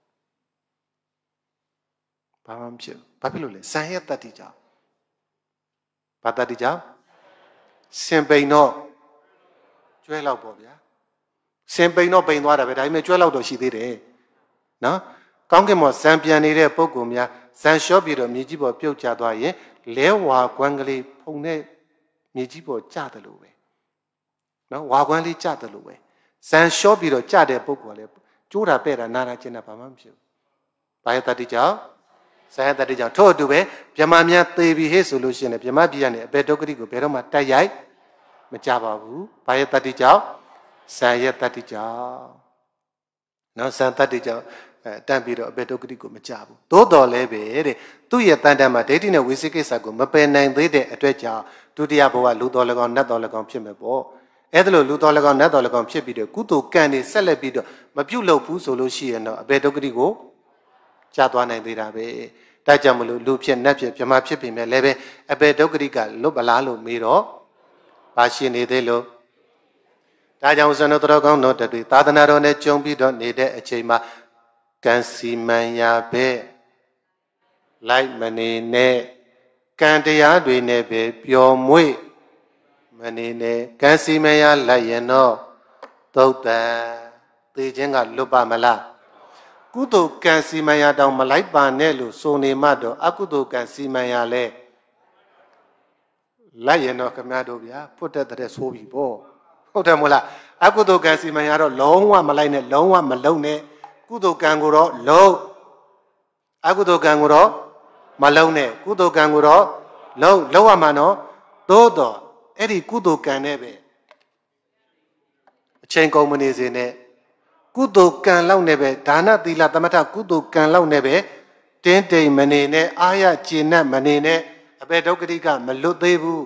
ဘာမှမဖြစ်ဘာဖြစ်လို့လဲဇံရဲ့တတ္တိကြောင့်ဘာတတ္တိကြောင့်စင်ပိန်တော့ကျွဲလောက်ပေါ့ဗျာစင်ပိန်တော့ပိန်သွားတာပဲဒါပေမဲ့ကျွဲလောက်တော့ရှိသေးတယ်နော်ကောင်းကင်မှာဇံပြန်နေတဲ့ပုံကူများဇံလျှော့ပြီးတော့မြေကြီးပေါ်ပြုတ်ကျသွားရင်လဲဝါကွမ်းကလေးဖုန်နဲ့မြေကြီးပေါ်ကျတယ်လို့ပဲနော်ဝါကွမ်းလေးကျတယ်လို့ပဲဇံလျှော့ပြီးတော့ကျတဲ့ပုံကူကလည်းကျိုးတာပဲ့တာနာတာကျင်တာဘာမှမဖြစ်ဘူးဘာရဲ့တတိကြောင့်ဇံရဲ့တတိကြောင့်ထို့အတူပဲဗြဟ္မာများသေပြီဟဲ့ဆိုလို့ရှိရင်ဗြဟ္မာပြည်ကနေအပေဒုက္ခတိကိုဘယ်တော့မှတိုက်ရိုက်မကြပါဘူးဘာရဲ့တတိကြောင့်ဇံရဲ့တတိကြောင့်နော်ဇံတတိကြောင့်အဲတန့်ပြီးတော့အပေဒုက္ခတိကိုမကြဘူးသို့တော်လည်းပဲတဲ့သူ့ရဲ့တန်တမ်းမှာဒိဋ္ဌိနဲ့ဝိသိကိစ္စကိုမပယ်နိုင်သေးတဲ့အတွက်ကြောင့်ဒုတိယဘဝလူတော်၎င်းနတ်တော်၎င်းဖြစ်မယ်ပေါ့အဲ့ဒါလို့လူတော်၎င်းနတ်တော်၎င်းဖြစ်ပြီးတော့ကုသိုလ်ကံတွေဆက်လက်ပြီးတော့မပြုတ်လို့ဘူးဆိုလို့ရှိရင်တော့အပေဒုက္ခတိကိုကြာသွားနိုင်သေးတာပဲဒါကြောင့်မလို့လူဖြစ်နတ်ဖြစ်ဗြဟ္မာဖြစ်ပြီမဲ့လည်းပဲအပေဒုက္ခတိကလွတ်ပလားလို့မေးတော့ပါရှိနေသေးလို့ဒါကြောင့်ဇနုတော်ကောင်းတော်တွေသာသနာတော်နဲ့ကြုံပြီးတော့နေတဲ့အချိန်မှာကံစီမံရာပဲလိုက်မနေနဲ့ကံတရားတွေနဲ့ပဲပျော်မွေ့မနေနဲ့ကံစီမံရာလိုက်ရင်တော့သုတ်တံသေခြင်းကလွတ်ပါမလားကုသိုလ်ကံစီမံရာတောင်မလိုက်ပါနဲ့လို့ဆိုနေမှတော့အကုသိုလ်ကံစီမံရာလဲလိုက်ရင်တော့ခမရတို့ဗျာဖွတ်တဲ့တဲ့ဆိုးပြီပေါ့ဟုတ်တယ်မို့လားအကုသိုလ်ကံစီမံရာတော့လုံးဝမလိုက်နဲ့လုံးဝမလုံနဲ့ကုသိုလ်ကံကိုတော့လုံးအကုသိုလ်ကံကိုတော့မလုံနဲ့ကုသိုလ်ကံကိုတော့လုံးလုံးရမှာနော်သို့တော့အဲ့ဒီကုသိုလ်ကံနဲ့ပဲအချိန်ကုန်မနေစေနဲ့ကုသိုလ်ကံလောက်နဲ့ပဲဒါနသီလသမထကုသိုလ်ကံလောက်နဲ့ပဲတင်းတိမ်မနေနဲ့အာရကျေနပ်မနေနဲ့အပေဒုက္ခတိကမလွတ်သေးဘူး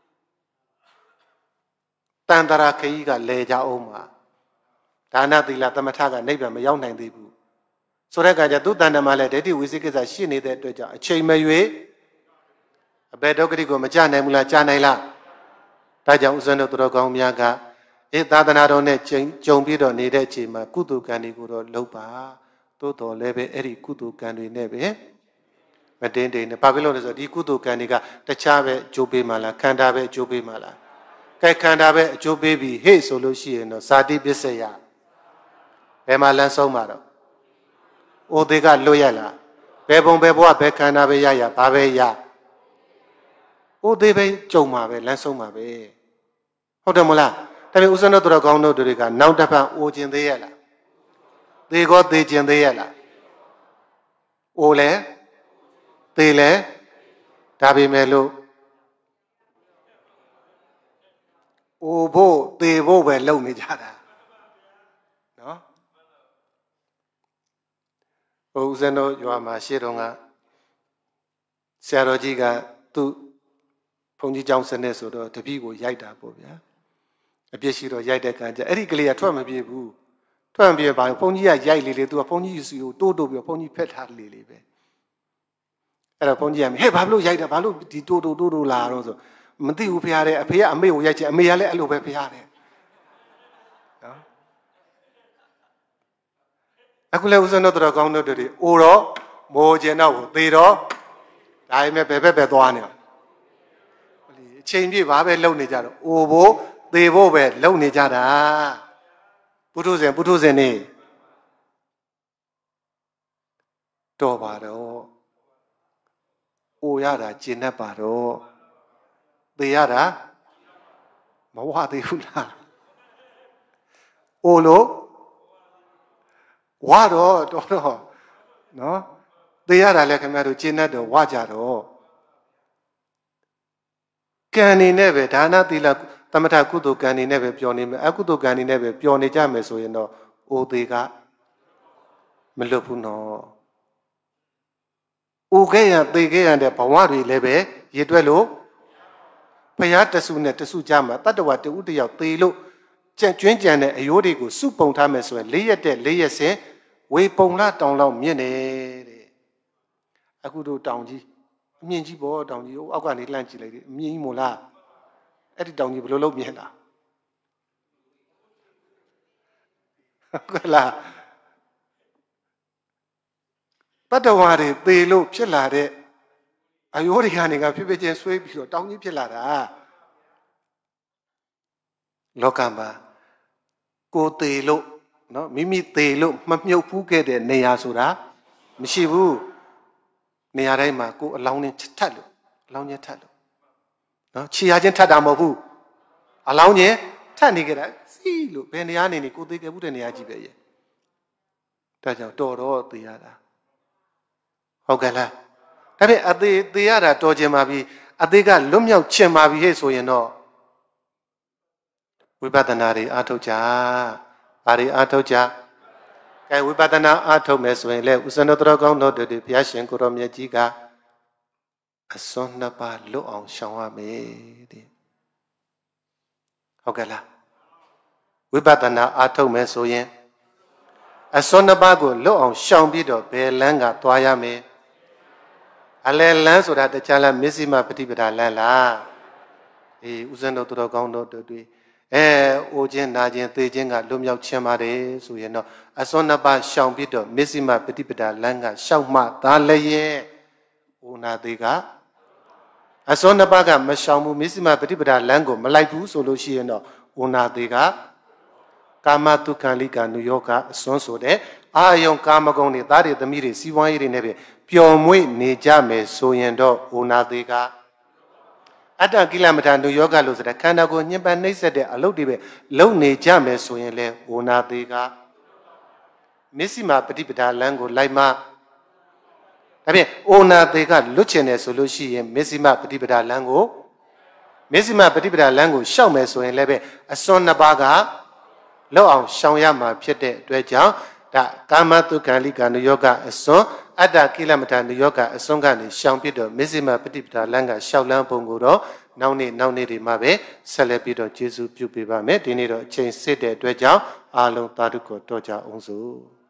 တန်တရာခရီးကလဲကြအောင်ပါဒါနသီလသမထကနိဗ္ဗာန်မရောက်နိုင်သေးဘူးဆိုတဲ့အခါကျသူတန်တမှာလည်းဒိဋ္ဌိဝိသိကိစ္စရှိနေတဲ့အတွက်ကြောင့်အချိန်မရွေးအပေဒုက္ခတိကိုမကြနိုင်ဘူးလားကြနိုင်လားဒါကြောင့်ဥစ္စံတို့တော်ကောင်းများကဧသာသနာတော်နဲ့ကြုံပြီးတော့နေတဲ့အချိန်မှာကုသိုလ်ကံတွေကိုတော့လုပ်ပါသို့တော်လည်းပဲအဲ့ဒီကုသိုလ်ကံတွေနဲ့ပဲမတင်းတင်းနဲ့ဘာဖြစ်လို့လဲဆိုတော့ဒီကုသိုလ်ကံတွေကတခြားပဲကြိုးပေးမှလားခန္ဓာပဲကြိုးပေးမှလားကဲခန္ဓာပဲအကျိုးပေးပြီးဟေ့ဆိုလို့ရှိရင်တော့ဇာတိပစ္စယဘယ်မှာလမ်းဆုံးမှာတော့အိုသေးကလွတ်ရလားဘယ်ပုံဘယ်ဘဝဘယ်ခန္ဓာပဲရရဘာပဲရအိုသေးပဲကြုံမှာပဲလမ်းဆုံးမှာပဲဟုတ်တယ်မလားဒါပေမဲ့ဦးဇင်းတို့တော်ကောင်းတို့တွေကနောက်တစ်ဖန်အိုခြင်းသေးရလားသေကောသေခြင်းသေးရလားအိုလဲသေလဲဒါပေမဲ့လို့အိုဖို့သေဖို့ပဲလုပ်နေကြတာနော်ဟိုဦးဇင်းတို့ရွာမှာရှေ့တုန်းကဆရာတော်ကြီးကသူ့ဘုန်းကြီးကျောင်းစနစ်ဆိုတော့တပည့်ကိုရိုက်တာပေါ့ဗျာအပြစ်ရှိတော့ရိုက်တဲ့ခံကြအဲ့ဒီကလေးကထွက်မပြေဘူးထွက်မပြေပါဘူးဘုန်းကြီးကရိုက်လေလေသူကဘုန်းကြီးစီကိုတိုးတိုးပြီးဘုန်းကြီးဖက်ထားလေလေပဲအဲ့တော့ဘုန်းကြီးကဟဲ့ဘာလို့ရိုက်တာဘာလို့ဒီတိုးတိုးတိုးတိုးလာတော့ဆိုမသိဘူးဖရားတဲ့အဖေကအမေကိုရိုက်ချင်အမေကလည်းအဲ့လိုပဲဖရားတဲ့နော်အခုလည်းဦးဇင်းတို့တော်ကောင်းတို့တွေအိုတော့မိုးကျင်တော့သေတော့ဒါပေမဲ့ဘယ်ဘက်ပဲသွားနေအချိန်ပြည့်ဘာပဲလုံနေကြတော့အိုဖို့သေဖို့ပဲလုံနေကြတာပုထုဇဉ်ပုထုဇဉ်နေတော်ပါတော့အိုရတာကျင်တတ်ပါတော့သေရတာမဝသေးဘူးလားအိုလို့ဝါတော့တော်တော့နော်သေရတာလည်းခင်ဗျားတို့ကျင်တတ်တော့ဝကြတော့ကံနေနဲ့ပဲဒါနသီလသမထကုသိုလ်ကံနေနဲ့ပဲပျော်နေမယ်အကုသိုလ်ကံနေနဲ့ပဲပျော်နေကြမယ်ဆိုရင်တော့အိုသေးကမလွတ်ဘူးနော်အိုခဲ့ရသေခဲ့ရတဲ့ဘဝတွေလည်းပဲရည်တွက်လို့ဘုရားတဆူနဲ့တဆူကြမှာတတ္တဝတဦးတယောက်သေလို့ကြံကျွင်းကြံတဲ့အယိုးတွေကိုစုပုံထားမယ်ဆိုရင်လေးရက်တဲ့လေးရက်စင်ဝေပုံလာတောင်လောက်မြင့်နေတဲ့အခုတို့တောင်ကြီးအမြင့်ကြီးပေါ့တောင်ကြီးအောက်ကနေလှမ်းကြည့်လိုက်တယ်အမြင့်ကြီးမို့လားအဲ့ဒီတောင်ကြီးဘယ်လိုလုပ်မြင်တာဟုတ်လားတတ္တဝါတွေသေလို့ဖြစ်လာတဲ့အယိုးတွေကနေကဖြစ်ဖြစ်ချင်းဆွေးပြီးတော့တောင်ကြီးဖြစ်လာတာလောကမှာကိုသေလို့နော်မိမိသေလို့မမြုပ်ဖူးခဲ့တဲ့နေရာဆိုတာမရှိဘူးနေရာတိုင်းမှာကိုအလောင်းနဲ့ထပ်လို့အလောင်းချင်းထပ်လို့နော်ခြေရချင်းထပ်တာမဟုတ်ဘူးအလောင်းချင်းထပ်နေကြတာစီးလို့ဘယ်နေရာနေနေကိုသေခဲ့ဘူးတဲ့နေရာကြီးပဲရဲ့ဒါကြောင့်တော်တော့သေရတာဟုတ်ကဲ့လားဒါပေမဲ့အသေးသေရတာတော်ကျင်ပါပြီအသေးကလွတ်မြောက်ချင်ပါပြီဟဲ့ဆိုရင်တော့ဝိပဿနာတွေအားထုတ်ကြဘာတွေအားထုတ်ကြကဲဝိပဿနာအားထုတ်မယ်ဆိုရင်လေဥစ္စနတော်ကောင်းတော်တွေဘုရားရှင်ကိုရောမြတ်ကြီးကအစွန်းနှစ်ပါးလွတ်အောင်ရှောင်ရမယ်တဲ့ဟုတ်ကဲ့လားဝိပဿနာအားထုတ်မယ်ဆိုရင်အစွန်းနှစ်ပါးကိုလွတ်အောင်ရှောင်ပြီးတော့ဘယ်လမ်းကသွားရမယ်အလဲလမ်းဆိုတာတခြားလမ်းမစ္စည်းမပฏิပဒါလမ်းလားအေးဥစ္စနတော်ကောင်းတော်တွေအဲအိုခြင်းနာခြင်းသေခြင်းကလွတ်မြောက်ခြင်းပါတယ်ဆိုရင်တော့အစွန်းနှစ်ပါးရှောင်ပြီးတော့မစ္စည်းမပฏิပဒါလမ်းကရှောက်မှသာလည်းရဲ့အိုနာသေးကအစွန်းနှစ်ပါးကမရှောင်ဘူးမစ္စည်းမပฏิပဒါလမ်းကိုမလိုက်ဘူးဆိုလို့ရှိရင်တော့အိုနာသေးကကာမတုခံလိကာနုယောကအစွန်းဆိုတဲ့အာယုံကာမဂုဏ်တွေသားတွေသမီးတွေစီးပွားရေးတွေနဲ့ပဲပျော်မွေ့နေကြမယ်ဆိုရင်တော့အိုနာသေးကအတ္တကိလမထာနုယောဂလို့ဆိုတာခန္ဓာကိုယ်ညှဉ်းပန်းနှိပ်စက်တဲ့အလုပ်တွေပဲလုပ်နေကြမယ်ဆိုရင်လေအိုနာသေးကမစ္စည်းမပฏิပဒါလမ်းကိုလိုက်မှဒါဖြင့်အိုနာသေးကလွတ်ချင်တယ်ဆိုလို့ရှိရင်မစ္စည်းမပฏิပဒါလမ်းကိုမစ္စည်းမပฏิပဒါလမ်းကိုရှောက်မယ်ဆိုရင်လည်းပဲအစွန်းနှစ်ပါးကလောက်အောင်ရှောင်ရမှာဖြစ်တဲ့အတွက်ကြောင့်ဒါကာမတုခံလိကာနုယောဂအစွန်းအတ္တကိလမထာနုယောဂအစွန်းကနေရှောင်ပြတော့မစ္စည်းမပฏิပဒါလမ်းကရှောက်လန်းပုံကိုတော့နောက်နေ့နောက်နေ့တွေမှာပဲဆက်လက်ပြီးတော့ကျေးဇူးပြုပေးပါမယ်ဒီနေ့တော့အချိန်စစ်တဲ့အတွက်ကြောင့်အားလုံးသာဓုကိုတော်ကြအောင်စို့